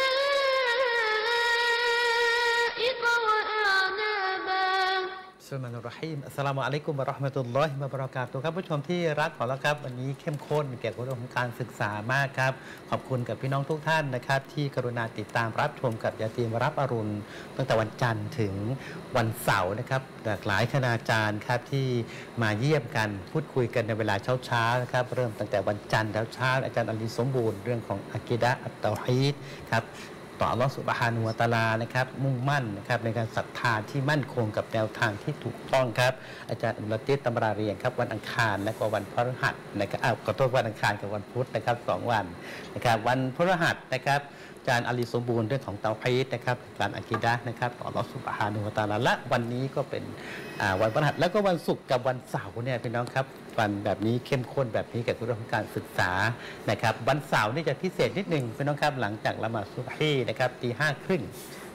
อิกวะอานาบาบิสมิลลาฮิรเราะฮีมอัสสลามุอะลัยกุมวะเราะห์มะตุลลอฮิวะบะเราะกาตุฮ์ครับผู้ชมที่รักของเราครับวันนี้เข้มข้นเกี่ยวกับเรื่องของการศึกษามากครับขอบคุณกับพี่น้องทุกท่านนะครับที่กรุณาติดตามรับชมกับยาตีมรับอรุณตั้งแต่วันจันทร์ถึงวันเสาร์นะครับหลากหลายคณาจารย์ครับที่มาเยี่ยมกันพูดคุยกันในเวลาเช้าๆนะครับเริ่มตั้งแต่วันจันทร์เช้าอาจารย์อาลีสมบูรณ์เรื่องของอะกีดะห์อัตเตาฮีดครับต่ออัลลอฮฺซุบฮานะฮูวะตะอาลานะครับมุ่งมั่นนะครับในการศรัทธาที่มั่นคงกับแนวทางที่ถูกต้องครับอาจารย์อัลลอฮฺติดตำราเรียนครับวันอังคารและก็วันพฤหัสนะครับอ้าวขอโทษวันอังคารกับวันพุธนะครับสองวันนะครับวันพฤหัสนะครับอาจารย์อาลีสมบูรณ์เรื่องของเตาฮีดนะครับการอะกีดะห์นะครับต่ออัลลอฮฺซุบฮานะฮูวะตะอาลาและวันนี้ก็เป็นวันพฤหัสแล้วก็วันศุกร์กับวันเสาร์เนี่ยพี่น้องครับวันแบบนี้เข้มข้นแบบนี้เกี่ยวกับเรื่องของการศึกษานะครับวันเสาร์นี่จะพิเศษนิดหนึ่งพี่น้องครับหลังจากละหมาดซุบฮีนะครับตีห้าครึ่ง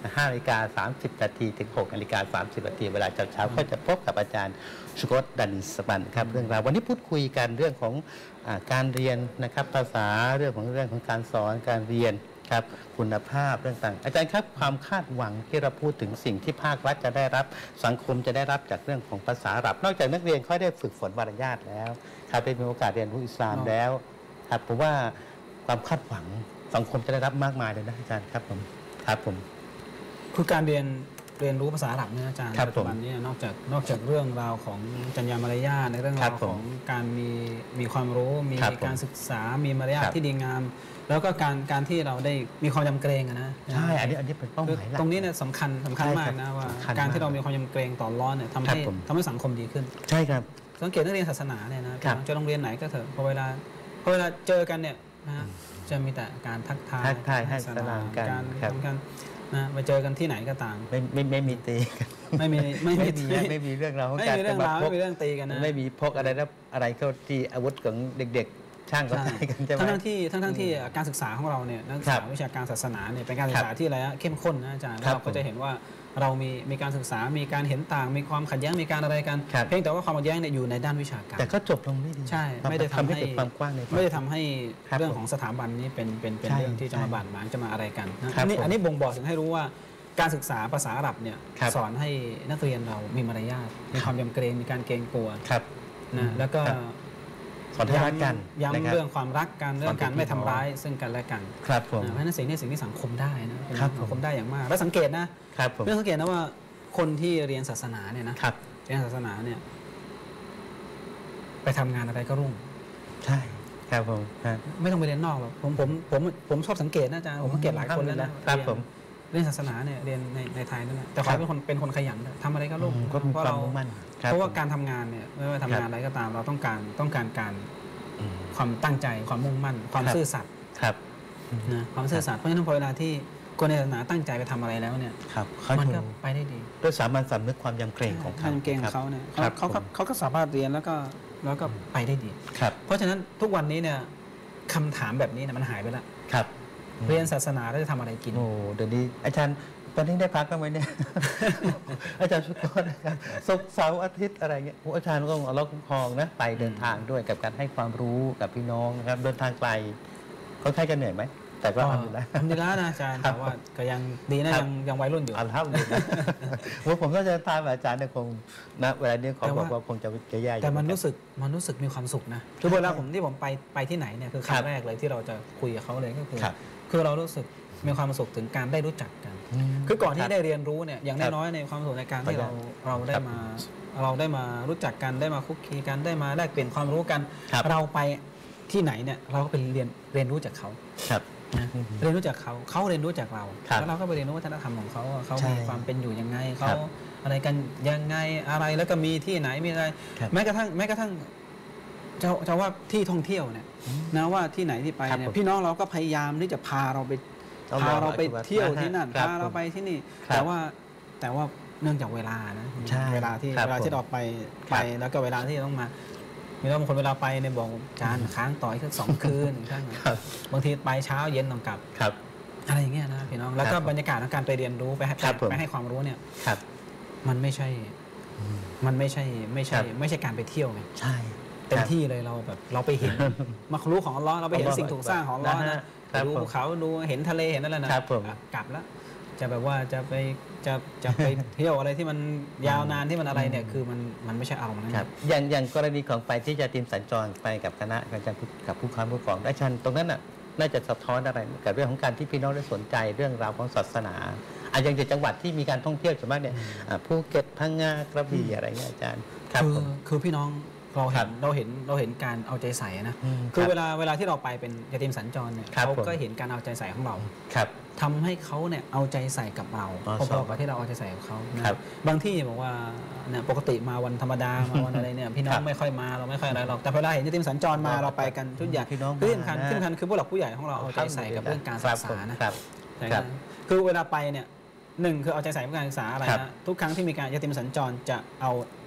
ห้านาฬิกาสามสิบนาทีถึงหกนาฬิกาสามสิบนาทีเวลาเช้าๆก็จะพบกับอาจารย์ชุกตดันสปันครับเรื่องราววันนี้พูดคุยกันเรื่องของอาการเรียนนะครับภาษาเรื่องของเรื่องของการสอนการเรียนครับคุณภาพเรื่องต่างอาจารย์ครับความคาดหวังที่เราพูดถึงสิ่งที่ภาครัฐจะได้รับสังคมจะได้รับจากเรื่องของภาษาอาหรับนอกจากนักเรียนเขาได้ฝึกฝนวารยาทแล้วครับได้มีโอกาสเรียนรู้อิสลามแล้วครับผมว่าความคาดหวังสังคมจะได้รับมากมายเลยนะอาจารย์ครับผมครับผมคือการเรียนเรียนรู้ภาษาอาหรับเนี่ยอาจารย์ปัจจุบันนี้นอกจากนอกจากเรื่องราวของจรรยามารยาทในเรื่องราวของการมีมีความรู้มีการศึกษามีมารยาทที่ดีงามแล้วก็การการที่เราได้มีความยำเกรงนะใช่อันนี้อันนี้เป็นเป้าหมายหลักตรงนี้เนี่ยสำคัญสำคัญมากนะว่าการที่เรามีความยำเกรงต่อร้อนเนี่ยทำให้ทำให้สังคมดีขึ้นใช่ครับสังเกตนักเรียนศาสนาเนี่ยนะจะโรงเรียนไหนก็เถอะพอเวลาพอเวลาเจอกันเนี่ยนะจะมีแต่การทักทายทักทายให้สลามกันการทำกันนะไปเจอกันที่ไหนก็ตามไม่ไม่ไม่มีตีไม่มีไม่มีไม่มีเรื่องราวไม่มีเรื่องราวไม่มีเรื่องตีกันนะไม่มีพกอะไรแล้วอะไรเข้าที่อาวุธของเด็กๆช่างก็ตีกันใช่ไหมทั้งที่ทั้งทั้งที่การศึกษาของเราเนี่ยนักศึกษาวิชาการศาสนาเนี่ยเป็นการศึกษาที่อะไรเข้มข้นนะอาจารย์เราก็จะเห็นว่าเรามีมีการศึกษามีการเห็นต่างมีความขัดแย้งมีการอะไรกันเพียงแต่ว่าความขัดแย้งเนี่ยอยู่ในด้านวิชาการแต่ก็จบลงไม่ดีใช่ไม่ได้ทำให้ความกว้างในไม่ได้ทำให้เรื่องของสถาบันนี้เป็นเป็นเป็นเรื่องที่จะมาบาดหมางจะมาอะไรกันอันนี้อันนี้บ่งบอกถึงให้รู้ว่าการศึกษาภาษาอาหรับเนี่ยสอนให้นักเรียนเรามีมารยาทมีความยำเกรงมีการเกรงกลัวนะแล้วก็สอนให้รักกันย้ำเรื่องความรักกันเรื่องการไม่ทำร้ายซึ่งกันและกันครับผมเพราะฉะนั้นสิ่งนี้สิ่งที่สังคมได้นะสังคมได้อย่างมากแล้วสังเกตนะเรื่องสังเกตนะว่าคนที่เรียนศาสนาเนี่ยนะเรียนศาสนาเนี่ยไปทำงานอะไรก็รุ่งใช่ครับผมไม่ต้องไปเรียนนอกหรอกผมผมผมผมชอบสังเกตนะอาจารย์ผมสังเกตหลายคนแล้วนะครับผมเรียนศาสนาเนี่ยเรียนในในไทยนั่นแหละแต่เขาเป็นคนเป็นคนขยันทำอะไรก็รุ่งเพราะเราเพราะว่าการทำงานเนี่ยไม่ว่าทำงานอะไรก็ตามเราต้องการต้องการการความตั้งใจความมุ่งมั่นความซื่อสัตย์นะความซื่อสัตย์เพราะฉะนั้นพอเวลาที่คนในศาสนาตั้งใจไปทำอะไรแล้วเนี่ยมันก็ไปได้ดีด้วยสามัญสำนึกความยำเกรงของเขายำเกรงของเขาเนี่ยเขาเขาก็สามารถเรียนแล้วก็แล้วก็ไปได้ดีเพราะฉะนั้นทุกวันนี้เนี่ยคำถามแบบนี้เนี่ยมันหายไปแล้วเรียนศาสนาแล้วจะทำอะไรกินโอ้เดี๋ยวนี้อาจารย์ตอนนี้ได้พักกันไหมเนี่ยอาจารย์ชุกรนะครับศุกร์เสาร์อาทิตย์อะไรเงี้ยอาจารย์ก็เอาล็อกคุ้มครองนะไปเดินทางด้วยกับการให้ความรู้กับพี่น้องนะครับเดินทางไกลค่อนข้างจะเหนื่อยไหมแต่ก็ทำได้ทำดีแล้วนะอาจารย์แต่ว่าก็ยังดีนะยังยังวัยรุ่นอยู่อัลฮัมดุลิลลาห์ผมก็จะทานอาจารย์เนี่ยคงนะเวลานี้ขอบอกว่าคงจะจะแย่แต่มันรู้สึกมันรู้สึกมีความสุขนะคือเวลาผมที่ผมไปไปที่ไหนเนี่ยคือครั้งแรกเลยที่เราจะคุยกับเขาเลยก็คือคือเรารู้สึกมีความสุขถึงการได้รู้จักกันคือก่อนที่ได้เรียนรู้เนี่ยอย่างน้อยๆในความสุขในการที่เราเราได้มาเราได้มารู้จักกันได้มาคุกคีกันได้มาแลกเปลี่ยนความรู้กันเราไปที่ไหนเนี่ยเราก็ไปเรียนเรียนรู้จากเขาเรียนรู้จากเขาเขาเรียนรู้จากเราแล้วเราก็ไปเรียนรู้วัฒนธรรมของเขาเขามีความเป็นอยู่ยังไงเขาอะไรกันยังไงอะไรแล้วก็มีที่ไหนมีอะไรแม้กระทั่งแม้กระทั่งจะจะว่าที่ท่องเที่ยวเนี่ยนะว่าที่ไหนที่ไปเนี่ยพี่น้องเราก็พยายามที่จะพาเราไปพาเราไปเที่ยวที่นั่นพาเราไปที่นี่แต่ว่าแต่ว่าเนื่องจากเวลานะเวลาที่เวลาที่เราไปไปแล้วก็เวลาที่ต้องมามีบางคนเวลาไปเนี่ยบอกจานค้างต่อยแค่สองคืนบางทีไปเช้าเย็นต้องกลับอะไรอย่างเงี้ยนะพี่น้องแล้วก็บรรยากาศของการไปเรียนรู้ไปให้ไปให้ความรู้เนี่ยมันไม่ใช่มันไม่ใช่ไม่ใช่ไม่ใช่การไปเที่ยวไงใช่เต็มที่เลยเราแบบเราไปเห็นมักรู้ของอัลเลาะห์เราไปเห็นสิ่งถูกสร้างของอัลเลาะห์นะดูภูเขาดูเห็นทะเลเห็นนั่นแหละนะกลับแล้วจะแบบว่าจะไปจะจะไปเที่ยวอะไรที่มันยาวนานที่มันอะไรเนี่ยคือมันมันไม่ใช่เอามันครับอย่างอย่างกรณีของไปที่จะทีมสัญจรไปกับคณะอาจารย์กับผู้ค้าผู้กองอาจารย์ตรงนั้นน่ะน่าจะสะท้อนอะไรกับเรื่องของการที่พี่น้องได้สนใจเรื่องราวของศาสนาอ่ะอย่างจังหวัดที่มีการท่องเที่ยวส่วนมากเนี่ยภูเก็ตพังงากระบี่อะไรเงี้ยอาจารย์คือคือพี่น้องเราเห็นเราเห็นเราเห็นการเอาใจใส่นะคือเวลาเวลาที่เราไปเป็นยาทีมสัญจรเนี่ยเขาก็เห็นการเอาใจใส่ของเราทำให้เขาเนี่ยเอาใจใส่กับเราพอๆกับที่เราเอาใจใส่กับเขาบางที่บอกว่าเนี่ยปกติมาวันธรรมดามาวันอะไรเนี่ยพี่น้องไม่ค่อยมาเราไม่ค่อยอะไรหรอกแต่เวลาเห็นยาทีมสัญจรมาเราไปกันทุกอย่างคือสำคัญสำคัญคือผู้หลักผู้ใหญ่ของเราเอาใจใส่กับเรื่องการศึกษานะคือเวลาไปเนี่ยหนึ่งคือเอาใจใส่กับการศึกษาอะไรนะทุกครั้งที่มีการยาทีมสัญจรจะเอา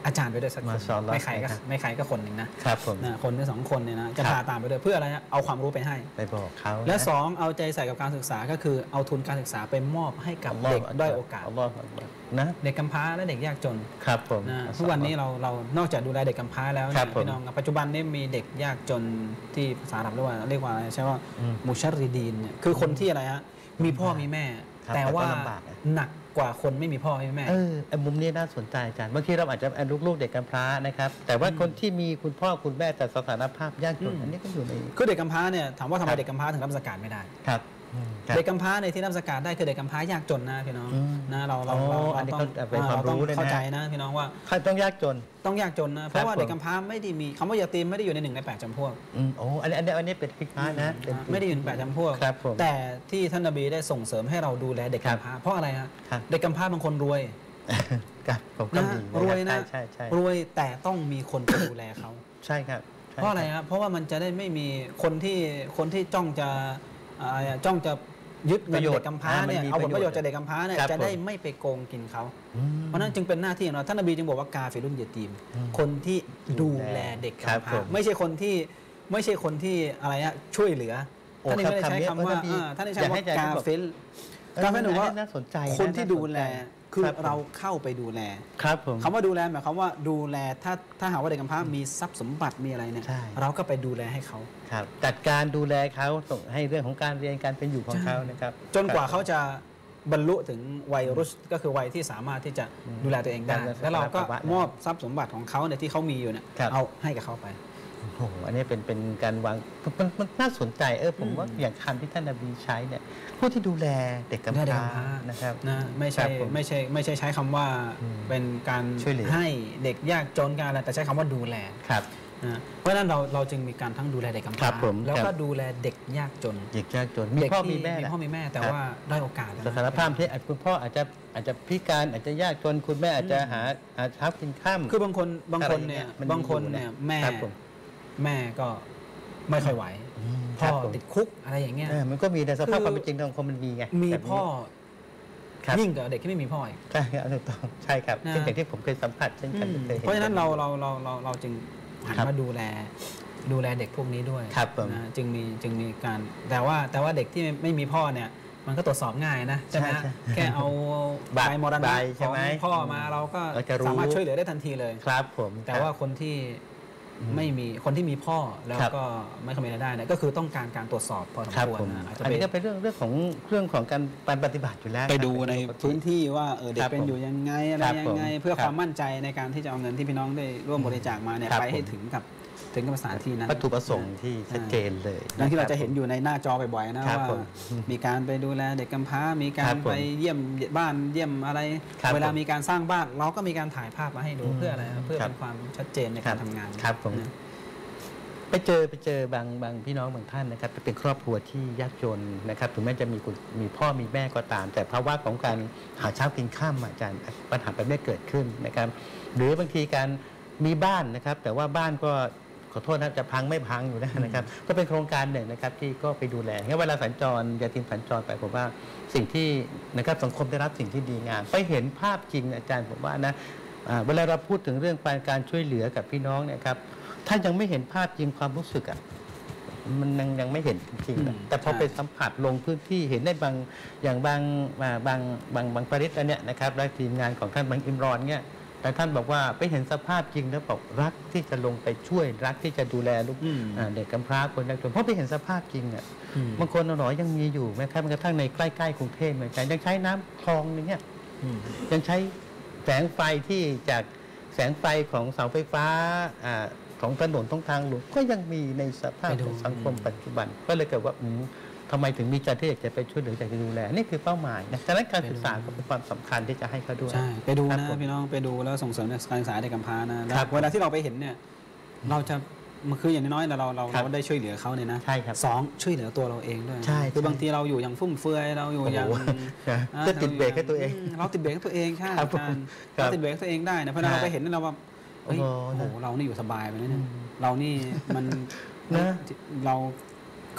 อาจารย์ไปด้วยสักคนมาชาอัลลอฮ์ไม่ใครก็นะครับไม่ใครก็คนหนึ่งนะครับผมนะคนหรือสองคนเนี่ยนะจะครับพาตามไปด้วยเพื่ออะไรฮะเอาความรู้ไปให้ไปบอกเขานและสองเอาใจใส่กับการศึกษาก็คือเอาทุนการศึกษาไปมอบให้กับอัลลอฮ์เด็กด้อยโอกาสอัลลอฮ์อัลลอฮ์นะเด็กกำพร้าและเด็กยากจนครับผมนะทุกวันนี้เราเรานอกจากดูแลเด็กกำพร้าแล้วครัเนี่ยบผมพี่น้องครับปัจจุบันนี้มีเด็กยากจนที่ภาษาอาหรับเรียกว่าเรียกว่าอะไรใช่ว่าอืมมุชาริดีนเนี่ยคือคนที่อะไรฮะมีพ่อมีแม่ครับแต่ว่าแต่ก็ลำบากอะหนักกว่าคนไม่มีพ่อไม่มีแม่เออไอ้มุมนี้น่าสนใจอาจารย์บางทีเราอาจจะเป็นลูกๆเด็กกำพร้านะครับ แต่ว่าคนที่มีคุณพ่อคุณแม่แต่สถานภาพยากจนอืมอันนี้ก็อยู่ในคือเด็กกำพร้าเนี่ยถามว่าทำไมครับเด็กกำพร้าถึงรับสกาดไม่ได้ครับอืมครับเด็กกำพร้าในที่รับสกาดได้คือเด็กกำพร้ายากจนนะพี่น้องอืมนะเราเราอ๋อเราอันนี้ต้องก็เป็นความรู้เลยนะเข้าใจนะพี่น้องว่าใครต้องยากจนต้องยากจนนะเพครัราะบว่าผมเด็กกำพร้าไม่ได้มีคำว่ายาตีมไม่ได้อยู่ในหนึ่งในแปดจำพวกอืมโอ้อันนี้อันนี้อันนี้เป็นคล้ายๆนะเป็นไม่ได้อยู่ในแปดจำพวกครับผมแต่ที่ท่านนบีได้ส่งเสริมให้เราดูแลเด็กครับกำพร้าเพราะอะไรฮะครับเด็กกำพร้าบางคนรวยครับผมก็นะมีรวยนะใช่ใช่รใช่วยแต่ต้องมีคนไปดูแลเขาใช่ครับใช่เพราะอะไรครับเพราะว่ามันจะได้ไม่มีคนที่คนที่จ้องจะอะไรอะจ้องจะยึดเงินเด็กกำพร้าเนี่ยเอาผลประโยชน์จากเด็กกำพร้าเนี่ยจะได้ไม่ไปโกงกินเขาอืมเพราะนั้นจึงเป็นหน้าที่ของเราท่านนบีจึงบอกว่ากาเฟรุ่นเยตีมอืมคนที่ดูแลเด็กครับกำพร้าผมไม่ใช่คนที่ไม่ใช่คนที่อะไรฮะช่วยเหลือโอ้ท่านไม่ได้ใช้คำนี้คำว่าท่านนบีอ่าท่านได้ใช้อยากให้ว่ากาอาจารย์เฟลเออกาเฟลหนูว่าอันนี้น่าสนใจนะคนที่ดูแลน่าสนใจคือครับผมเราเข้าไปดูแลครับผมคำว่าดูแลหมายความว่าดูแลถ้าถ้าหากว่าเด็กกำพร้ามีทรัพย์สมบัติมีอะไรเนี่ยใช่เราก็ไปดูแลให้เขาครับจัดการดูแลเขาส่งให้เรื่องของการเรียนการเป็นอยู่ของเขานะครับจนกว่าเขาจะบรรลุถึงวัยรุชก็คือวัยที่สามารถที่จะดูแลตัวเองได้การแล้วเราก็สภาวะมอบทรัพย์สมบัติของเขาเนี่ยที่เขามีอยู่เนี่ยครับเอาให้กับเขาไปโอ้โหอันนี้เป็นเป็นการวางมันมันน่าสนใจเออผมอืมว่าอย่างคำที่ท่านนบีใช้เนี่ยผู้ที่ดูแลเด็กกำพได้เด็กร้ากำพร้านะครับนะไม่ใช่ครับผมไม่ใช่ไม่ใช่ใช้คำว่าอืมเป็นการช่วยเหลือให้เด็กยากจนการอะไรแต่ใช้คำว่าดูแลครับนะเพราะฉะนั้นเราเราจึงมีการทั้งดูแลเด็กกำพครัร้าบผมแล้วคก็รับดูแลเด็กยากจนเด็กยากจนมีเด็กพ่อที่มีแม่มีแหละพ่อมีแม่แต่ครับว่าได้โอกาสสถานภาพที่อาจคุณพ่ออาจจะอาจจะพิการอาจจะยากจนคุณแม่อาจจะหาหาเช้ากินข้ามคือบางคนบางคนเนี่ยอะไรอย่างเงี้ยมันมีบางคนเนี่ยอยู่นะแม่ครับผมแม่ก็ไม่ค่อยไหวมพ่อครับผมติดคุกอะไรอย่างเงี้ยเออมันก็มีในสภาพคือความเป็นจริงของคนมันมีไงมีแบบนี้พ่อครับยิ่งกว่าเด็กที่ไม่มีพ่ออีกใช่ครับถูกต้องใช่ครับนะซึ่งอย่างที่ผมเคยสัมผัสเช่นกันเคยห็เพราะฉะนั้นเราเราเราเราเราจึงหันครับมาดูแลดูแลเด็กพวกนี้ด้วยครับผมนะจึงมีจึงมีการแต่ว่าแต่ว่าเด็กที่ไม่ไม่มีพ่อเนี่ย มันก็ตรวจสอบง่ายนะใช่ไหมฮะใช่ใช่แค่เอาบัตรใบมรใบณะใช่ของไหมพ่อมาเราก็เราจะรู้สามารถช่วยเหลือได้ทันทีเลยครับผมแต่ว่าคนที่อืมไม่มีคนที่มีพ่อแล้วครับก็ไม่เคยมีรายได้เนี่ยก็คือต้องการการตรวจสอบพอสมครับควรผมนะอาจจะอันไปนี้ก็เป็นเรื่องเรื่องของเรื่องของการการปฏิบัติอยู่แล้วไปดูครับในพื้นที่ว่าเออเด็กครับเป็นอยู่ยังไงอะไรครับยังไงผมเพื่อครับความมั่นใจในการที่จะเอาเงินที่พี่น้องได้ร่วมบริจาคมาเนี่ยครับไปให้ผมถึงกับถึงกับสถานที่นั้นวัตถุประสงค์ที่ชัดเจนเลยดังที่เราจะคบเห็นอยู่ในหน้าจอบ่อยๆนะครับ ว่าผมมีการไปดูแลเด็กกำพร้า มีกาครัรบผมไปเยี่ยมบ้านเยี่ยมอะไรครับเวลาผมมีการสร้างบ้านเราก็มีการถ่ายภาพมาให้ดูอืมเพื่ออะไรครับเพื่อครับเป็นความชัดเจนในครัการบทำงานครับผมนะไปเจอไปเจอบางบางพี่น้องบางท่านนะครับเป็นครอบครัวที่ยากจนนะครับถึงแม้จะมีคุณมีพ่อมีแม่ก็ตาม แต่ภาวะของการหาเช้ากินข้ามอาจารย์ปัญหาแบบนี้เกิดขึ้นนะครับ หรือบางทีการมีบ้านนะครับ แต่ว่าบ้านก็ขอโทษนะจะพังไม่พังอยู่นะนะครับ ก็เป็นโครงการหนึ่งนะครับที่ก็ไปดูแลงั้นเวลาสัญจรยาทีมสัญจรไปผมว่าสิ่งที่นะครับสังคมได้รับสิ่งที่ดีงามไปเห็นภาพจริงอาจารย์ผมว่านะอ่าเวลาเราพูดถึงเรื่องการช่วยเหลือกับพี่น้องเนี่ยครับถ้ายังไม่เห็นภาพจริงความรู้สึกอ่ะมันยังยังไม่เห็นจริงๆอือะมแต่พอใช่ไปสัมผัสลงพื้นที่เห็นได้บางอย่างบางอ่าบางบางบางปริศอันเนี้ยนะครับและทีมงานของท่านบางอิมรอนเนี่ยแต่ท่านบอกว่าไปเห็นสภาพจริงแล้วบอกรักที่จะลงไปช่วยรักที่จะดูแลลูกอืมอ่าเด็กกำพร้าคนยากจนเพราะไปเห็นสภาพจริงอ่ะอืมบางคนหน่อยยังมีอยู่แม้กระทั่งในใกล้ๆกรุงเทพเหมือนกันยังใช้น้ำคลองอย่างเงี้ยอืมยังใช้แสงไฟที่จากแสงไฟของเสาไฟฟ้าอ่าของถนนต้องทางหลวงก็ยังมีในสภาพไปดูของสังคมปัจจุบัน ก็เลยเกิดว่าอืมทำไมถึงมีใจที่อยากจะไปช่วยเหลืออยากจะดูแลนี่คือเป้าหมายนะฉะนั้นการศึกษาก็เป็นความสำคัญที่จะให้เขาด้วยใช่ไปดูครับนะผมพี่น้องไปดูแล้วส่งเสริมการศึกษาเด็กกำพร้านะแล้วครับเวลาที่เราไปเห็นเนี่ยเราจะมันคืออย่างน้อยๆเราเราครัเราบได้ช่วยเหลือเขาเนี่ยนะใช่ครับสองช่วยเหลือตัวเราเองด้วยใช่คือบางใช่ทีเราอยู่อย่างฟุ่มเฟือยเราอยู่อย่างโอ้โหอ่าจะติดเบรกให้ตัวเองมเราติดเบรกให้ตัวเองค่ะครับผมอาจารย์ครับเราติดเบรกให้ตัวเองได้นะเพราะฉะนั้นครับเราไปเห็นแล้วเราว่าเฮ้ยโอ้โอ้โหโหเรานี่อยู่สบายไปนะเนี่ยอืมเรานี่มันนะเรา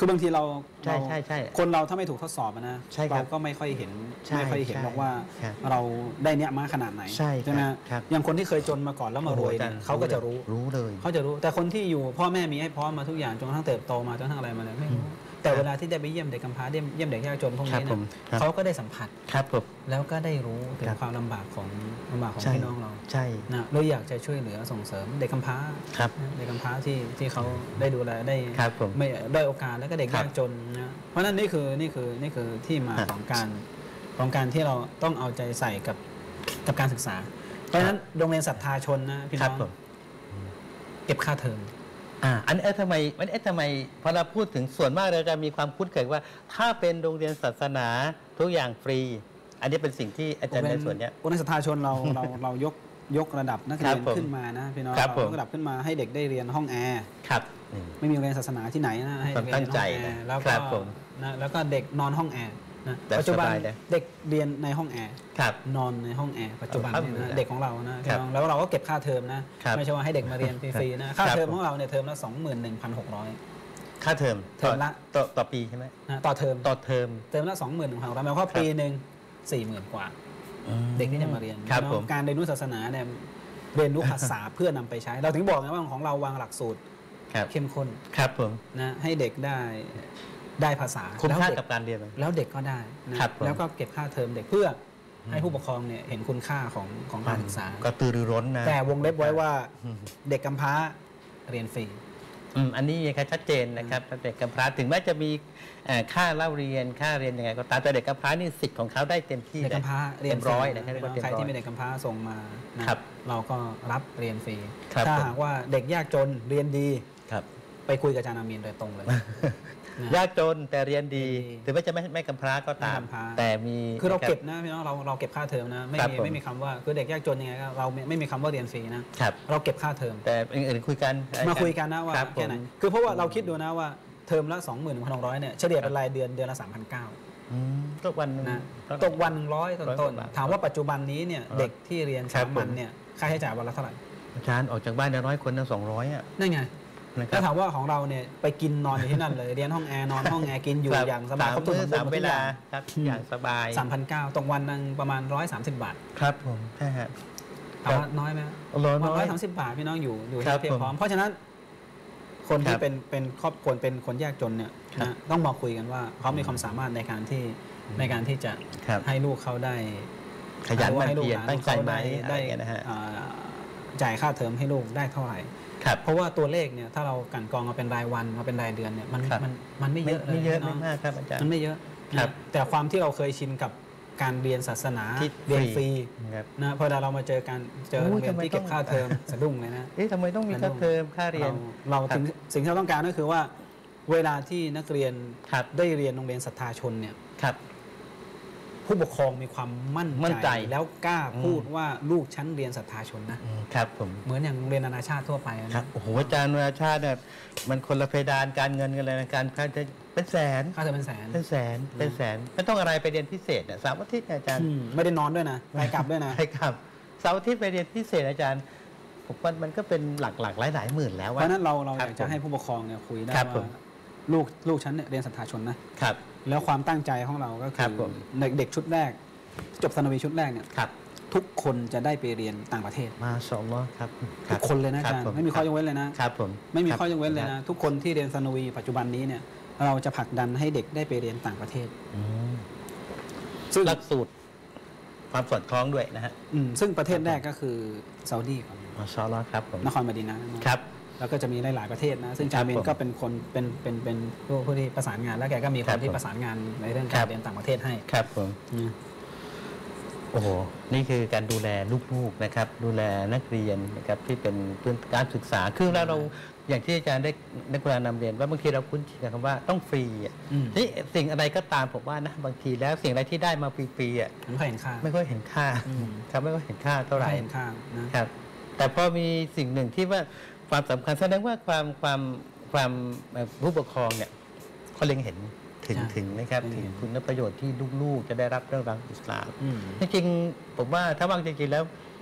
คือบางทีเราใช่ใช่ใช่คนเราถ้าไม่ถูกทดสอบนะใช่ครับเราก็ไม่ค่อยเห็นใช่ไม่ค่อยเห็นใช่หรอกว่าครับเราได้เนี้ยมาขนาดไหนใช่ครับไหมครับอย่างคนที่เคยจนมาก่อนแล้วมารวยเนี่ยโอ้โหเขาก็จะรู้รู้เลยเขาจะรู้แต่คนที่อยู่พ่อแม่มีให้พร้อมมาทุกอย่างจนกระทั่งเติบโตมาจนกระทั่งอะไรมาเนี่ยไม่รู้แต่เวลาที่ได้ไปเยี่ยมเด็กกำพร้าเยี่ยมเยี่ยมเด็กยากจนพวกครับนี้ผนะมครับเขาก็ได้สัมผัสครับผมแล้วก็ได้รู้ถึงครับความลำบากของลำบากของใช่พี่น้องเราใช่นะเลยอยากจะช่วยเหลือส่งเสริมเด็กกำพร้าครับนะเด็กกำพร้าที่ที่เขาได้ดูแลได้ครับผมไม่ได้อยโอกาสแล้วก็เด็กครัยาบกจนนะเพราะฉะนั้นนี่คือนี่คือนี่คือที่มาครับของการของการที่เราต้องเอาใจใส่กับกับการศึกษา เพราะฉะนั้นโรงเรียนศรัทธาชนนะพี่ครัน้บองผมเก็บค่าเทอมอ่าอันนี้เอ๊ะทำไมอันนี้เอ๊ะทำไมพอเราพูดถึงส่วนมากเราจะมีความคุ้นเคยว่า ถ้าเป็นโรงเรียนศาสนาทุกอย่างฟรี อันนี้เป็นสิ่งที่อาจารย์ในส่วนเนี้ยโรงเรียนศรัทธาชนเราเราเรายกยกระดับนักคเรีรัยบนผมขึ้นมานะพี่น้องครับเราผมยกระดับขึ้นมาให้เด็กได้เรียนห้องแอร์ครับนี่ไม่มีโรงเรียนศาสนาที่ไหนนะให้เด็กตั้เรียงนใจห้องแอนะร์แล้วครัก็บผมนะแล้วก็เด็กนอนห้องแอร์นะแบบปัจจุบันสบายเลยเด็กเรียนในห้องแอร์ครับนอนในห้องแอร์ปัจจุบันครับเนี่ยนะเด็กของเรานะพี่ครับน้องแล้วเราก็เก็บค่าเทอมนะครับ ไม่ใช่ว่าให้เด็กมาเรียนฟรีๆนะค่าครับเทอมของเราเนี่ยเทอมละสองหมื่นหนึ่งพันหกร้อยค่าเทอมเทอมละต่อต่อปีใช่ไหมนะต่อเทอมต่อเทอมเทอมละสองหมื่นหนึ่งพันหกร้อยหมายความว่าปีหนึ่งสี่หมื่นกว่า เด็กที่จะมาเรียนครับพี่น้องผมการเรียนรู้ศาสนาเนี่ยเรียนรู้ภาษา เพื่อนำไปใช้ เราถึงบอกไงว่าของเราวางหลักสูตรครับเข้มข้นครับผมนะให้เด็กได้ได้ภาษาคุ้มแล้วค่าเด็กกับการเรียนไหมแล้วเด็กก็ได้นะครับผมแล้วก็เก็บค่าเทอมเด็กเพื่อให้ผู้ปกครองเนี่ยเห็นคุณค่าของของการศึกษาก็ตือรือร้นนะแต่วงเล็บไว้ว่าเด็กกำพร้าเรียนฟรีอืมอันนี้ยังชัดเจนนะครับเด็กกำพร้าถึงแม้จะมีเอ่อค่าเล่าเรียนค่าเรียนยังไงก็ตามแต่เด็กกำพร้านี่สิทธิ์ของเขาได้เต็มที่เด็กกำพร้าเรียนเต็มร้อยฟนะครับพี่เรียกน้ว่าองเต็มใครร้อที่ยเป็นเด็กกำพร้าส่งมานะครับ เราก็รับเรียนฟรีครับถ้าผมหากว่าเด็กยากจนเรียนดีครับไปคุยกับอาจารย์อามีนโดยตรงเลย นะยากจนแต่เรียนดีเรียนดีถึงแม้จะไม่ไม่กำพร้าก็ตามไม่กำพร้าแต่มีคือเราเก็บนะนะพี่น้องเราเราเก็บค่าเทอมนะไม่ครับมีผมไม่มีคำว่าคือเด็กยากจนยังไงก็เราไม่ไม่มีคำว่าเรียนฟรีนะครับ เราเก็บค่าเทอมแต่อื่นๆคุยกันมาคุยกันนะว่ารับแค่ไหนผมคือเพราะว่าเราคิดดูนะว่าเทอมละ สองหมื่นหนึ่งพันหกร้อยเนี่ยเฉลี่ยเป็นรายเดือนเดือนละ สามพันเก้าร้อยอืมตกวันหนึ่งนะเท่าไหร่ตกวันหนึ่งร้อยต้ร้อยกนว่าบาทๆถามว่าปัจจุบันนี้เนี่ยครับเด็กที่เรียนครัสาบมัญผมเนี่ยค่าใช้จ่ายวันละเท่าไหร่อาจารย์ออกจากบ้านได้ร้อยคนตั้งสองร้อยอ่ะนั่นไงนะคแล้รัวบถามว่าของเราเนี่ยไปกินนอนอยู่ที่นั่นเลยเรียนห้องแอร์นอนห้องแอร์กินอยู่ครับอย่างสบายสามครบถ้วนมื้สอมบูรณ์หมดสามเวทุกอลาย่างครับอย่างสบายสามพันเก้าตกวันหนึงประมาณร้อยสามสิบบาทครับผมใช่ฮะถามว่าน้อยไหมร้อยวันน้ร้ออย ยสามสิบบาทพี่น้องอยู่อยู่ครัที่บเพียงพร้อม เพราะฉะนั้นคนครัที่บเป็นเป็นครอบครัวเป็นคนยากจนเนี่ยครับนะต้องมาคุยกันว่าเขามีความสามารถในการที่ในการที่จะครับให้ลูกเขาได้ขยันหมั่นให้ลูกเพียรหลานตั้งใจไหมเขาอะไรได้อย่างเงี้ยนะฮะอ่าจ่ายค่าเทอมให้ลูกได้เท่าไหร่ครับเพราะว่าตัวเลขเนี่ยถ้าเรากลั่นกรองมาเป็นรายวันมาเป็นรายเดือนเนี่ยมันครับมันมันไม่ไม่เยอะเลยไม่เยอะพี่ไม่น้งมากครับอาจารย์มันไม่เยอะครับนะแต่ความที่เราเคยชินกับการเรียนศาสนาที่เรียนฟรีครับนะพอเรามาเจอการเจอโอ้โรยงเรียนทำไมที่เก็บต้องค่าเทอมสะดุ้งเลยนะเอ๊ะทำไมต้องมีค่าเทอมค่าเรียนเราครับถึงสิ่งที่เราต้องการก็คือว่าเวลาที่นักเรียนครับได้เรียนโรงเรียนศรัทธาชนเนี่ยครับผู้ปกครองมีความมั่นมั่นใจแล้วกล้าอืมพูดว่าลูกฉันเรียนศรัทธาชนนะอืมครับผมเหมือนอย่างโรงเรียนนานาชาติทั่วไปนะครับโอ้โหอาจารย์นานาชาติเนี่ยมันคนละเพดานการเงินกันเลยนะการค่าจะเป็นแสนค่าเทอมเป็นแสนเป็นแสนเป็นแสนไม่ต้องอะไรไปเรียนพิเศษเนี่ยเสามอาทิตย์เนี่ยอาจารย์อืมไม่ได้นอนด้วยนะไปกลับด้วยนะใช่ครับเสาร์อาทิตย์ไปเรียนพิเศษอาจารย์ผมว่ามันก็เป็นหลักหลักหลายหลายๆหมื่นแล้วเพว่าราะฉะนั้นเราเราคอรับยากจะให้ผู้ปกครองเนี่ยคุยได้ครับผว่าม ลูกลูกฉันเนี่ยเรียนศรัทธาชนนะครับ แล้วความตั้งใจของเราก็คคืรัอบผมเด็กเด็กชุดแรก จบสนวีชุดแรกเนี่ยครับทุกคนจะได้ไปเรียนต่างประเทศมาสองร้อยครับทุกคนเลยนะอาจารย์บผไม่มีข้อยกเว้นเลยนะครับผมไม่มีครับข้อยกเว้นเลยนะทุกคนที่เรียนสนวีปัจจุบันนี้เนี่ยเราจะผลักดันให้เด็กได้ไปเรียนต่างประเทศอืมซึ่งหลักสูตร ความสอดคล้องด้วยนะฮะอืมซึ่งประเทศแรกก็คือซาอุดีก่อนมาสองร้อยครับผมนครมะดีนะห์ครับแล้วก็จะมีหลาย ๆ ประเทศนะ ซึ่งครัจาบเมนผมก็เป็นคนเป็นเป็นเป็นผู้ผู้ที่ประสานงาน แล้วแกก็มีคครันบที่ผมประสานงานในเรื่องครัการบเรียนต่างประเทศให้ครับผมอืมโอ้โห นี่คือการดูแลลูกๆนะครับ ดูแลนักเรียนนะครับที่เป็นพื้นการศึกษา คือแล้วเราอย่างที่อาจารย์ได้นักเรียนนำเรียนว่าบางทีเราคุ้นชินกับคำว่าต้องฟรีอ่ะอืมนี่สิ่งอะไรก็ตามผมว่านะบางทีแล้วสิ่งอะไรที่ได้มาฟรีๆอ่ะผมเคยเห็นค่าไม่ค่อยเห็นค่าอืมครับไม่ค่อยเห็นค่าเท่าไหร่เคยเห็นค่านะครับแต่พอมีสิ่งหนึ่งที่ว่าความสำคัญแสดงว่าความความความเอ่อผู้ปกครองเนี่ยเขาเล็งเห็นถึงใช่ถึงนะครับเล็งถึเห็งนคุณประโยชน์ที่ลูกๆ จะได้รับเรื่องราวอิสลามอืมจริงๆผมว่าถ้าว่างจริงๆแล้ว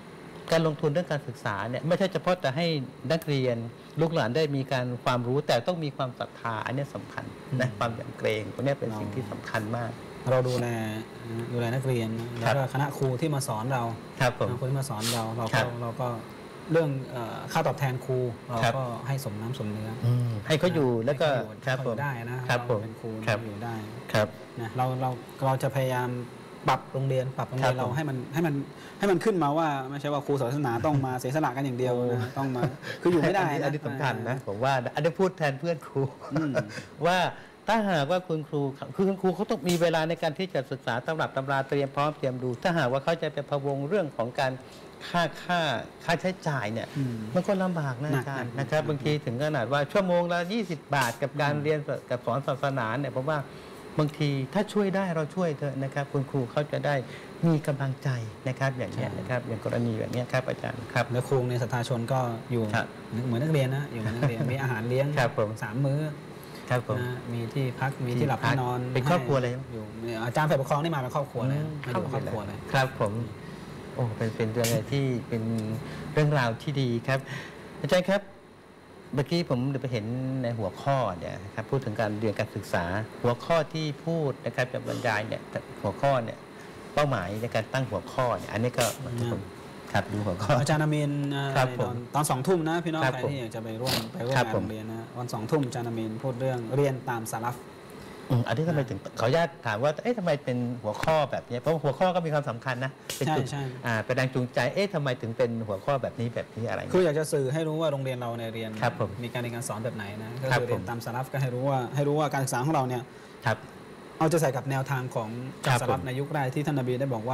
การลงทุนเรื่องการศึกษาเนี่ยไม่ใช่เฉพาะแต่ให้นักเรียนลูกหลานได้มีการความรู้แต่ต้องมีความศรัทธาอันนี้สำคัญนะความยำเกรงตรงนี้เป็นสิ่งที่สำคัญมากเราดูแลดูแลนักเรียนแล้วก็คณะครูที่มาสอนเราครับผมครูที่มาสอนเราเราก็เราก็เรื่องค่าตอบแทนครูเราก็ให้สมน้ำสมเนื้อให้เขาอยู่แล้วก็ครับผมได้นะครับผมเป็นครูอยู่ได้ครับนะเราเราเราจะพยายามปรับโรงเรียนปรับโรงเรียนเราให้มันให้มันให้มันขึ้นมาว่าไม่ใช่ว่าครูศาสนาต้องมาเสียสละกันอย่างเดียวนะต้องมาคืออยู่ไม่ได้อันนี้สำคัญนะผมว่าอันนี้พูดแทนเพื่อนครูว่าถ้าหากว่าคุณครูคือคุณครูเขาต้องมีเวลาในการที่จะศึกษาตำรับตำราเตรียมพร้อมเตรียมดูถ้าหากว่าเขาจะไปพะวงเรื่องของการค่าค่าค่าใช้จ่ายเนี่ยมันก็ลำบากนะอาจารย์นะครับบางทีถึงขนาดว่าชั่วโมงละยี่สิบบาทกับการเรียนกับสอนศาสนาเนี่ยเพราะว่าบางทีถ้าช่วยได้เราช่วยเถอะนะครับคุณครูเขาจะได้มีกำลังใจนะครับอย่างนี้นะครับอย่างกรณีแบบนี้ครับอาจารย์ครับแล้วครูในศรัทธาชนก็อยู่เหมือนนักเรียนนะอยู่เหมือนนักเรียนมีอาหารเลี้ยงสามมื้อนะมีที่พักมีที่หลับที่นอนเป็นครอบครัวเลยอยู่อาจารย์ฝ่ายปกครองนี่มาเป็นครอบครัวเลยมาอยู่ครอบครัวเลยครับผมโอ้เป็นเป็นเรื่องอะไรที่เป็นเรื่องราวที่ดีครับอาจารย์ครับเมื่อกี้ผมไปเห็นในหัวข้อเนี่ยครับพูดถึงการเรียนการศึกษาหัวข้อที่พูดนะครับจะบรรยายเนี่ยหัวข้อเนี่ยเป้าหมายในการตั้งหัวข้อเนี่ยอันนี้ก็ครับดูหัวข้ออาจารย์อามินตอนสองทุ่มนะพี่น้องใครที่อยากจะไปร่วมไปร่วมงานโรงเรียนนะวันสองทุ่มอาจารย์อามินพูดเรื่องเรียนตามสลัฟอันนี้ทำไมถึงขออนุญาตถามว่าเอ๊ะทำไมเป็นหัวข้อแบบนี้เพราะหัวข้อก็มีความสำคัญนะเป็นจุดอ่าเป็นแรงจูงใจเอ๊ะทำไมถึงเป็นหัวข้อแบบนี้แบบนี้อะไรคืออยากจะสื่อให้รู้ว่าโรงเรียนเราในเรียนมีการเรียนการสอนแบบไหนนะก็คือเรียนตามสลัฟก็ให้รู้ว่าให้รู้ว่าการศึกษาของเราเนี่ยเอาจะใส่กับแนวทางของการสลัฟในยุคแรกที่ท่านนบีได้บอกว่า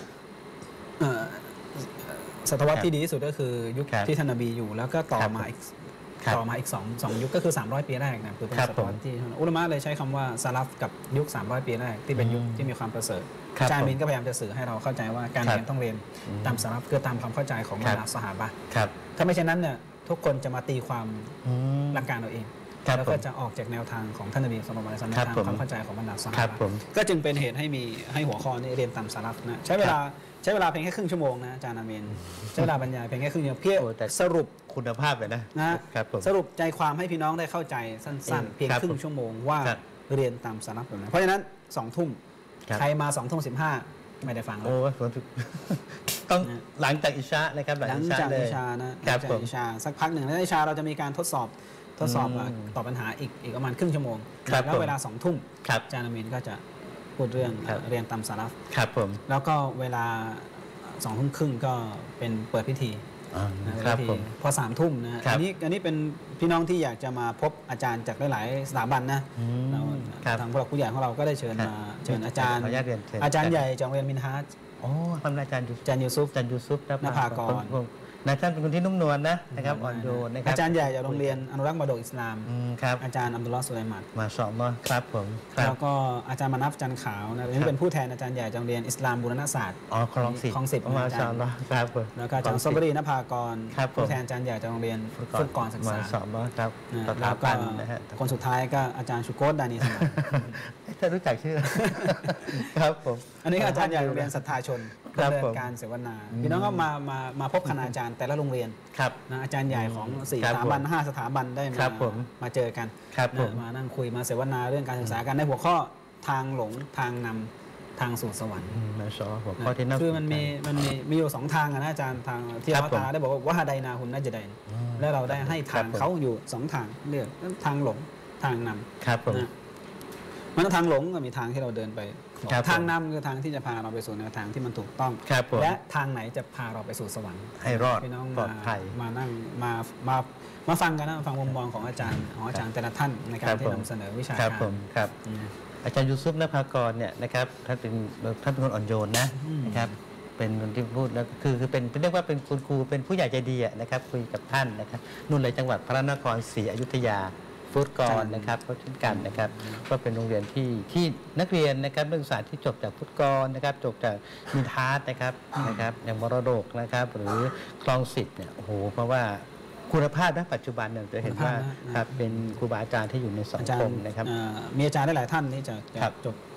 ศตวรรษที่ดีที่สุดก็คือยุคที่ท่านนบีอยู่แล้วก็ต่อมาอีกต่อมาอีก2 2ยุคก็คือสามร้อยปีแรกนะคือเป็นศตวรรษที่อุลามะเลยใช้คำว่าซาลัฟกับยุคสามร้อยปีแรกที่เป็นยุคที่มีความประเสริฐอาจารย์มินก็พยายามจะสื่อให้เราเข้าใจว่าการเรียนต้องเรียนตามซาลัฟคือตามความเข้าใจของบรรดาซอฮาบะห์ถ้าไม่เช่นนั้นเนี่ยทุกคนจะมาตีความหลักการเราเองแล้วก็จะออกจากแนวทางของท่านนบีศ็อลลัลลอฮุอะลัยฮิวะซัลลัมตามความเข้าใจของบรรดาซอฮาบะห์ก็จึงเป็นเหตุให้มีให้หัวข้อนี้เรียนตามซาลัฟนะใช้เวลาใช้เวลาเพียงแค่ครึ่งชั่วโมงนะอาจารย์อามีนใช้เวลาบรรยายเพียงแค่ครึ่งชั่วโมงเพื่อสรุปคุณภาพเลยนะนะครับสรุปใจความให้พี่น้องได้เข้าใจสั้นๆเพียงครึ่งชั่วโมงว่าเรียนตามสลับแบบนั้นเพราะฉะนั้นสองทุ่มใครมาสองทุ่มสิบห้าไม่ได้ฟังแล้วโอ้ต้องหลังจากอิชานะครับหลังจากอิชานะหลังจากอิชาสักพักหนึ่งแล้วอิชาเราจะมีการทดสอบทดสอบตอบปัญหาอีกอีกประมาณครึ่งชั่วโมงแล้วเวลาสองทุ่มอาจารย์อามีนก็จะพูดเรื่องเรียนตามสลับครับผมแล้วก็เวลาสองทุ่มครึ่งก็เป็นเปิดพิธีครับผมพอสามทุ่มนะอันนี้อันนี้เป็นพี่น้องที่อยากจะมาพบอาจารย์จากหลายๆสถาบันนะทางผู้หลักผู้ใหญ่ของเราก็ได้เชิญมาเชิญอาจารย์อาจารย์ใหญ่จากโรงเรียนมินฮาจอ๋อท่านอาจารย์อาจารย์ยูซุฟอาจารย์ยูซุฟนภากรนายท่านเป็นคนที่นุ่มนวลนะนะครับอ่อนโยนนะครับอาจารย์ใหญ่จากโรงเรียนอนุรักษ์มรดกอิสลามครับอาจารย์อัมดุลลอฮ์สุไลมันมาสอนมาครับผมแล้วก็อาจารย์มานัฟจันขาวนะนี่เป็นผู้แทนอาจารย์ใหญ่จากโรงเรียนอิสลามบูรณศาสตร์อ๋อคลองสิบคลองสิบมาสอนมาครับผมแล้วก็อาจารย์ซอบรีนภากรผู้แทนอาจารย์ใหญ่จากโรงเรียนฝึกก่อนศึกษามาสอนมาครับแล้วก็คนสุดท้ายก็อาจารย์ชูโกตดานีสมานถ้ารู้จักชื่อครับผมอันนี้อาจารย์ใหญ่โรงเรียนศรัทธาชนดำเนินการเสวนาพี่น้องก็มามามาพบคณาจารย์แต่ละโรงเรียนนะอาจารย์ใหญ่ของสี่สถาบันห้าสถาบันได้มามาเจอกันมานั่งคุยมาเสวนาเรื่องการศึกษากันในหัวข้อทางหลงทางนำทางสู่สวรรค์มาสอนหัวข้อที่น่าคือมันมีมันมีมีอยู่สองทางนะอาจารย์ทางที่อัลลอฮฺตาได้บอกว่าว่าฮาไดนาหุนนัจดัยและเราได้ให้ทางเขาอยู่สองทางเลือกทางหลงทางนำครับผมมันทางหลงก็มีทางที่เราเดินไปทางนำคือทางที่จะพาเราไปสู่แนวทางที่มันถูกต้องและทางไหนจะพาเราไปสู่สวรรค์ให้รอดพี่น้องมามานั่งมามามาฟังกันนะฟังมุมมองของอาจารย์ของอาจารย์แต่ละท่านในการที่นำเสนอวิชาการครับอาจารย์ยูซุฟนภากรเนี่ยนะครับท่านเป็นท่านเป็นคนอ่อนโยนนะนะครับเป็นคนที่พูดแล้วคือคือเป็นเรียกว่าเป็นคุณครูเป็นผู้ใหญ่ใจดีนะครับคุยกับท่านนะครับนู่นเลยจังหวัดพระนครศรีอยุธยาฟุตกรนะครับก็เช่นกันนะครับก็เป็นโรงเรียนที่ที่นักเรียนนะครับนักศึกษาที่จบจากฟุตกรนะครับจบจากมินฮาร์ดนะครับนะครับอย่างมรดกนะครับหรือคลองสิบเนี่ยโอ้โหเพราะว่าคุณภาพณปัจจุบันเนี่ยจะเห็นว่าครับเป็นครูบาอาจารย์ที่อยู่ในสังคมนะครับมีอาจารย์ได้หลายท่านที่จะจบ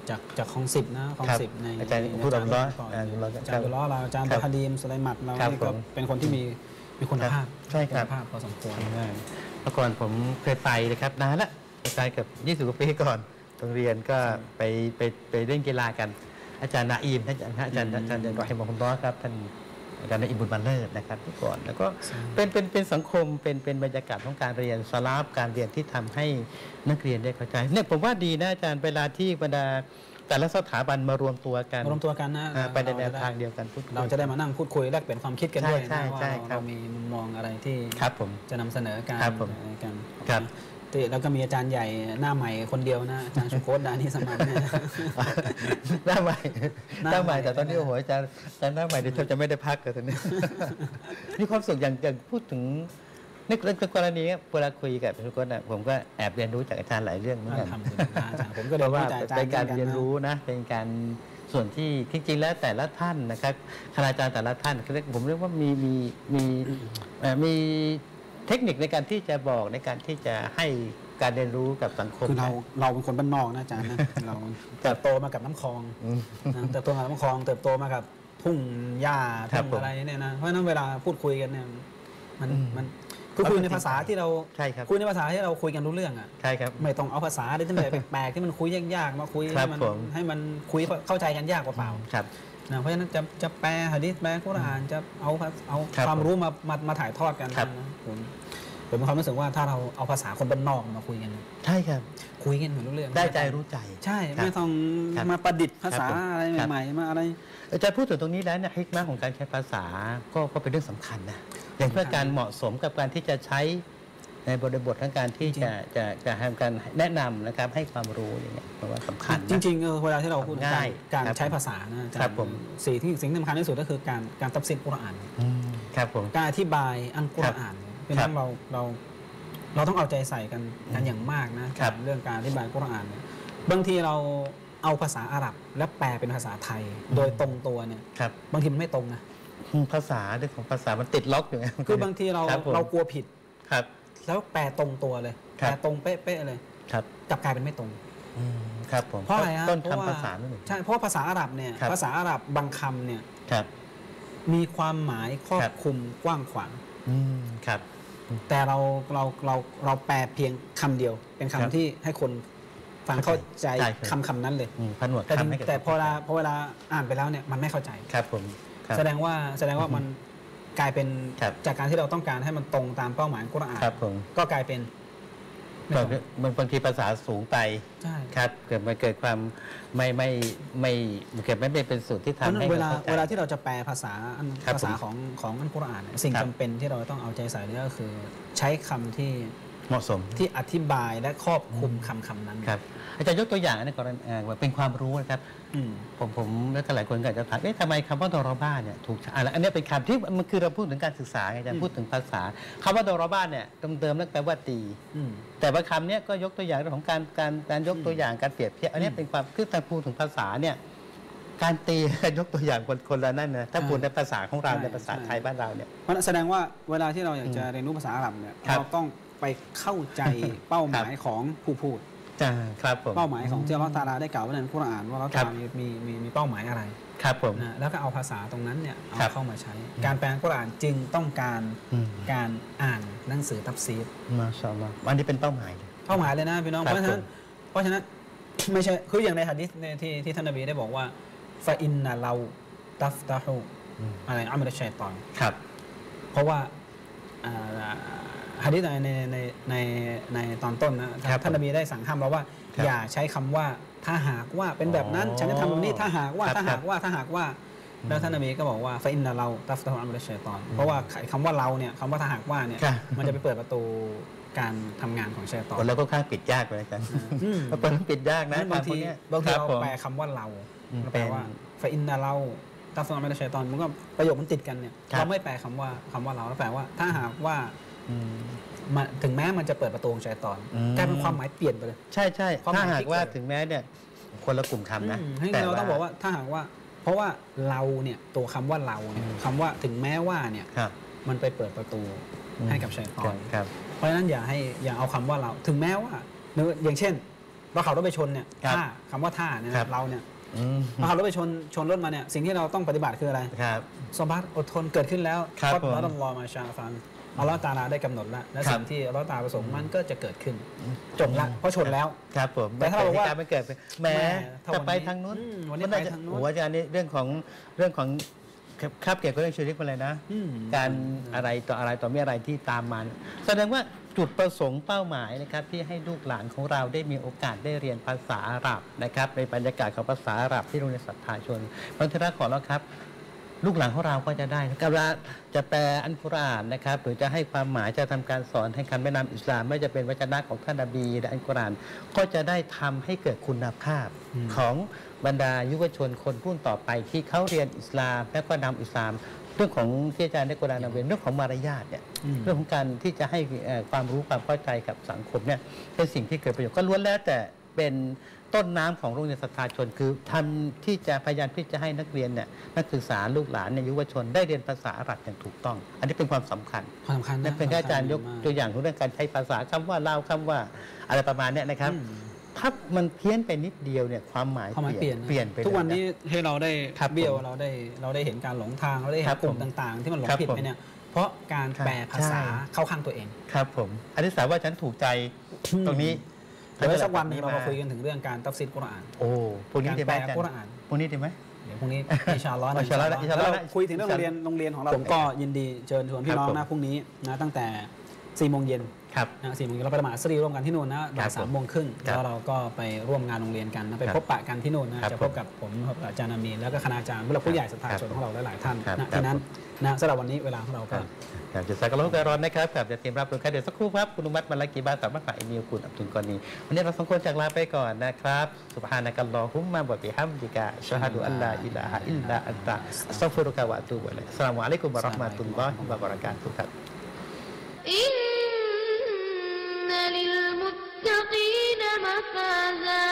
จากจากของสิบนะของสิบในอาจารย์พูดอัลลอฮ์อาจารย์ดุลลอฮ์เราอาจารย์บาฮาดีมสุไลมัดเรานี่ก็เป็นคนที่มีมีคุณภาพใช่ครับณภาพพอสมควรเมื่อก่อนผมเคยไปนะครับนานละอาจารย์เกือบยี่สิบกว่าปีก่อนโรงเรียนก็ไปไปไปเล่นกีฬากันอาจารย์นาอีมท่านอาจารย์อาจารย์อาจารย์รอฮิมะฮุลลอฮ์ครับท่านอาจารย์นาอีมบุญบันเลิศนะครับเมื่อก่อนแล้วก็เป็นเป็นเป็นสังคมเป็นเป็นบรรยากาศของการเรียนสลาฟการเรียนที่ทำให้นักเรียนได้เข้าใจเนี่ยผมว่าดีนะอาจารย์เวลาที่บรรดาแต่ละสถาบันมารวมตัวกันรวมตัวกันนะอ่าไปในแนวทางเดียวกันพูดคุยเราจะได้มานั่งพูดคุยแลกเปลี่ยนความคิดกันด้วยใช่นะว่าใช่เราครับเรามีมุมมองอะไรที่ครับผมจะนำเสนอการครับผมกันครับที่แล้วก็มีอาจารย์ใหญ่หน้าใหม่คนเดียวนะอาจารย์ชุโคตดานิสมันเนี่ยหน้าใหม่หน้าหน้าใหใหม่ม่แต่ตอนนี้โอ้โหอาจารย์อาจารย์หน้าใหม่เดี๋ยวจะไม่ได้พักเลยตอนนี้ มีความสุขอย่างอย่างพูดถึงในกรณีนี้เวลาคุยกับทุกคนนะผมก็แอบเรียนรู้จากอาจารย์หลายเรื่องเหมือนกันทำถึงอาจารย์ผมก็เพเลยราะว่าว่าอาจารย์เป็นการหมือเรียนนะรู้นะเป็นการส่วนที่จริงๆแล้วแต่ละท่านนะครับคณาจารย์แต่ละท่านผมเรียกว่ามีมีมีเอ่อมีเทคนิคในการที่จะบอกในการที่จะให้การเรียนรู้กับสังคมคือเรานะเราเป็นคนบ้านนอกนะอาจารย์นะเราเติบโตมากับน้ำคลองอืมนะเติบโตมากับน้ำคลอง เติบโตมากับทุ่งหญ้าครัทุ่บงผมอะไรเนี่ยนะเพราะฉะนั้นเวลาพูดคุยกันเนี่ยมันอืมมันคือคุยในภาษาที่เราใช่ครับคุยในภาษาที่เราคุยกันรู้เรื่องอ่ะใช่ครับไม่ต้องเอาภาษาที่มันแปลกๆที่มันคุยยากๆมาคุยครัให้บมันผมให้มันคุยเข้าใจกันยากกว่าเปล่าครับนะเพราะฉะนั้นจะจะแปลหะดีษแปลกุรอานจะเอาเอาครับความรู้มามามาถ่ายทอดกันครับนะผมผมมีความรู้สึกว่าถ้าเราเอาภาษาคนบ้านนอกมาคุยกันใช่ครับคุยกันเหมือนรู้เรื่องได้ใจรู้ใจใช่ครับไม่ต้องครับมาประดิษฐ์ภาษาครับผมอะไรครับใหม่ๆมาอะไรอาจารย์พูดถึงตรงนี้แล้วเนี่ยฮิกมะของการใช้ภาษาก็ก็เป็นเรื่องสำคัญนะอย่างเพื่อการเหมาะสมกับการที่จะใช้ในบริบทของการที่จะจะจะทำการแนะนำนะครับให้ความรู้อย่างเงี้ยเพราะว่าสำคัญนะจริงๆเออเวลาที่เราพูดง่ายการครับใช้ภาษานะอาจารย์ครับผมสิ่งที่สิ่งที่สำคัญที่สุดก็คือการการตัฟซีรกุรอานอืมครับผมการอธิบายอันกุรอานเพราะฉะนั้นเราเราเราต้องเอาใจใส่กันกันอย่างมากนะครับ เรื่องการอธิบายกุรอานเนี่ยบางทีเราเอาภาษาอาหรับแล้วแปลเป็นภาษาไทย โดยตรงตัวเนี่ยครับบางทีมันไม่ตรงนะภาษาเรื่องของภาษามันติดล็อกอยู่ไงคือบางทีเราครับผมเรากลัวผิดครับแล้วแปลตรงตัวเลยครัแปบลตรงเป๊ะๆเลยครับกลับกลายเป็นไม่ตรงอืมครับผมเพราะอะไรฮะต้นเพราะว่าคำภาษาไม่เหมือนกันใช่เพราะว่าภาษาอาหรับเนี่ยครับภาษาอาหรับบางคำเนี่ยครับมีความหมายครอครับ บคลุมกว้างขวางอืมครับแต่เราเราเราเราแปลเพียงคำเดียว เป็นคำครับที่ให้คนฟังเข้าใจใช่ครับคำคำนั้นเลยอืมผนวกแต่จริงคำให้กับแต่พอเวลาพอเวลาอ่านไปแล้วเนี่ยมันไม่เข้าใจครับผมครับแสดงว่าแสดงว่ามันกลายเป็นครับจากการที่เราต้องการให้มันตรงตามเป้าหมายของกุรอานครับผมก็กลายเป็นไม่ตรงมันบางทีภาษาสูงไปใช่ครับเกิดมาเกิดความไม่ไม่ไม่เกิดไม่เป็นสูตรที่เพราะฉะทำนั้ให้นเวลาข้ใจเวลาที่เราจะแปลภาษาอันครับภาษาผมของของอันกุรอานเนี่ยสิ่งครับจำเป็นที่เราต้องเอาใจใส่เนี่ยก็คือ ใช้คำที่เหมาะสมที่อธิบายและครอบคลุมคำคำนั้นครับอาจารย์ยกตัวอย่างในกรณีอ่าว่าเป็นความรู้นะครับอืมผมผมและหลายคนก็อาจจะถามเอ๊ะทำไมคำว่าดอรอบ้าเนี่ยถูกใช้อะไรอันนี้เป็นคำที่มันคือเราพูดถึงการศึกษาไงอาจารอืย์มพูดถึงภาษาคำว่าดอรอบ้าเนี่ยเดิมๆแล้วแปลว่าตีอืมแต่ว่าคำเนี้ยก็ยกตัวอย่างเรื่องของการการการยกตัวอย่างการเปรียบเทียบอันนี้เป็นความคือถ้าพูดถึงภาษาเนี่ยการตี ยกตัวอย่างคนคนละนั่นนะถ้าพูดในภาษาของเราใช่ในภาษาใช่ไทยบ้านเราเนี่ยเพราะฉะนั้นแสดงว่าเวลาที่เราอยากจะเรียนรู้ภาษาอาหรับเนี่ยครับเราต้องไปเข้าใจเป้าหมายของผู้พูดอ่าครับผมเป้าหมายของที่อัลเลาะห์ตะอาลาได้กล่าวไว้ในกุรอานว่าเราครัจะบมีมีมีมีเป้าหมายอะไรครับผมนะแล้วก็เอาภาษาตรงนั้นเนี่ยเอาครับเข้ามาใช้ การแปลกุรอานจึงต้องการอืมการอ่านหนังสือตัฟซีรมาชาอัลลอฮ์อันนี้เป็นเป้าหมายเลยเป้าหมายเลยนะพี่น้องครับเพราะฉะนั้นผมเพราะฉะนั้น ไม่ใช่คืออย่างในหะดีษเนี่ยที่ที่ท่านนบีได้บอกว่าฟาอินนะเราตัฟตาฮูอืมอะไรอัมรุชัยฏอนครับเพราะว่าอ่าหะดีษในในในในในตอนต้นนะครับ ท่านนบีได้สั่งห้ามเราว่าครับอย่าใช้คำว่าถ้าหากว่าเป็นแบบนั้นอ๋อฉันจะทำแบบนี้ถ้าหากว่าครับถ้าหากว่าถ้าหากว่าอืมแล้วท่านนบีก็บอกว่าฟาอินนะเราตัฟตาฮูอัมรุชัยฏอนเพราะว่าคำว่าเราเนี่ยคำว่าถ้าหากว่าเนี่ยครับมันจะไปเปิดประตูการทำงานของชัยฏอนคนเราก็ข้างปิดยากเลยอาจารย์อืมเปิดมันปิดยากนะนั้นบางทีคำพวกเนี้ยบางทีคเราผมแปลคำว่าเราอืมเราแปลว่าเป็นฟาอินนาเราตัฟซอนไม่ได้ใช้ตอนมันก็ประโยคมันติดกันเนี่ยครับเราไม่แปลคำว่าคำว่าเราเราแปลว่า ถ้าหากว่าอืมมันถึงแม้มันจะเปิดประตูของชัยฏอนอืมกลายเป็นความหมายเปลี่ยนไปเลยใช่ใช่ความหมายถ้าหากว่าที่เกิดถึงแม้เนี่ยคนละกลุ่มคำนะอืมให้แต่เราต้องบอกว่าถ้าหากว่า เพราะว่าเราเนี่ยตัวคำว่าเราเนี่ยอืมคำว่าถึงแม้ว่าเนี่ยครับมันไปเปิดประตูให้กับชัยฏอนครับเพราะฉะนั้นอย่าให้อย่าเอาคำว่าเราถึงแม้ว่าหรืออย่างเช่นเราขับรถไปชนเนี่ยครับท่าคำว่าท่าเนี่ยครับเราเนี่ยอืมเราขับรถไปชนชนรถมาเนี่ยสิ่งที่เราต้องปฏิบัติคืออะไรครับซอบัตอดทนเกิดขึ้นแล้วครับก็ผมเราต้องรอมาชาฟังอัลลอฮฺตะอาลาได้กำหนดแล้วและครับสิ่งที่อัลลอฮฺตะอาลาประสงค์มันก็จะเกิดขึ้นจบละเพราะชนแล้วครับผมแต่ถ้าเราบอกว่าไม่เกิดแหม้แหม่ถ้าจะวันนี้ไปทางนู้นอืมวันนี้มัน่าไปจะทางนู้นโอ้โหอาจารย์นี่เรื่องของเรื่องของคาบเกี่ยวกับเรื่องชีวิตอะไรนะอืมการอะไรต่ออะไรต่อมีอะไรที่ตามมาแสดงว่าจุดประสงค์เป้าหมายนะครับที่ให้ลูกหลานของเราได้มีโอกาสได้เรียนภาษาอาหรับนะครับในบรรยากาศของภาษาอาหรับที่โรงเรียนศรัทธาชนบางทีเราขอแล้วครับ ลูกหลานของเราก็จะได้นะครับว่าจะแปลอัลกุรอานนะครับหรือจะให้ความหมายจะทำการสอนให้คำแนะนำอิสลามไม่จะเป็นวจนะของท่านนบีและอัลกุรอานก็จะได้ทำให้เกิดคุณภาพอืมของบรรดายุวชนคนรุ่นต่อไปที่เขาเรียนอิสลามและก็นำอิสลาม เรื่องของที่อาจารย์ได้กล่าวนำเรียนเรื่องของมารยาทเนี่ยอืมเรื่องของการที่จะให้เอ่อความรู้ความเข้าใจกับสังคมเนี่ยเป็นสิ่งที่เกิดประโยชน์ก็ล้วนแล้วแต่เป็นต้นน้ำของโรงเรียนศรัทธาชน คือทำที่จะพยายามที่จะให้นักเรียนเนี่ยนักศึกษาลูกหลานในยยุวชนได้เรียนภาษาอาหรับอย่างถูกต้อง อันนี้เป็นความสำคัญความสำคัญนั่นะนเป็นแค่อาจารย์ยกสำคัญมตัวอย่างของเรื่องการใช้ภาษาคำว่าลาวคำว่าอะไรประมาณเนี้ยนะครับอืมถ้ามันเพี้ยนไปนิดเดียวเนี่ยความหมายความหมายเปลี่ยนเปลี่ยนไปทุกวันเลยะนี้ให้เราได้ครับเบี้ยวผมเราได้เราได้เห็นการหลงทางเราได้เห็ครันบกลุ่มผมต่าง ๆ ที่มันหลงครับผิดผมไปเนี่ยเพราะการครับแปลภาษาใช่เข้าข้างตัวเองครับผมอธิษฐานว่าฉันถูกใจตรงนี้เดี๋ยวสักวันหนึงเรามมาคุยกันถึงเรื่องการตัฟซีรกุรอานโอ้พรุ่งนี้การดีไหมแปลอาจารย์กุรอานพรุ่งนี้ดีไหมเดี๋ยวพรุ่งนี้ อินชาอัลลอฮ์นะอินชาอัลลอฮ์นะอินชาอัลลอฮ์นะเราคุยถึงเรื่องโรงเรียนโรงเรียนของเราผมผมก็ยินดีเชิญชวนพี่น้องครับผมนะพรุ่งนี้นะตั้งแต่สี่โมงเย็นครับนะสี่โมงเย็นเราไปละหมาดอัสรีร่วมกันที่นู่นนะบ่ายครัสาบมโมงครึ่งครับแล้วเราก็ไปร่วมงานโรงเรียนกันนะไปครับพบปะกันที่นู่นนะครับ จะพบกับผมพบกับอาจารย์อามีนแล้วก็คณาจารย์ผู้หลักผู้ใหญ่ศรัทธาชนของเราหลายๆท่านครับนะครับ ที่นั้นนะสำหรับวันนี้เวลาของเราก็ครับจะสักการะการอนนะครับกับจะเตรียมรับรู้แค่เดี๋ยวสักครู่ครับคุณอนุมัติมาลากีบาสามารถฝ่ายมิวคุณอับดุลกอนีวันนี้เราสองคนจากลาไปก่อนนะครับสุบฮานะกัลลอฮุมมะวะบิฮัมดิกะชะฮะดุอัลลาอิลาฮะอิลลาอันตะอัสตัฆฟิรุกะวะอะตูบุอิลัยฮ์อัสสลามุอะลัยกุมวะเราะห์มะตุลลอฮิวะบะเราะกาตุฮ์ครับ إن للمتقين مفازا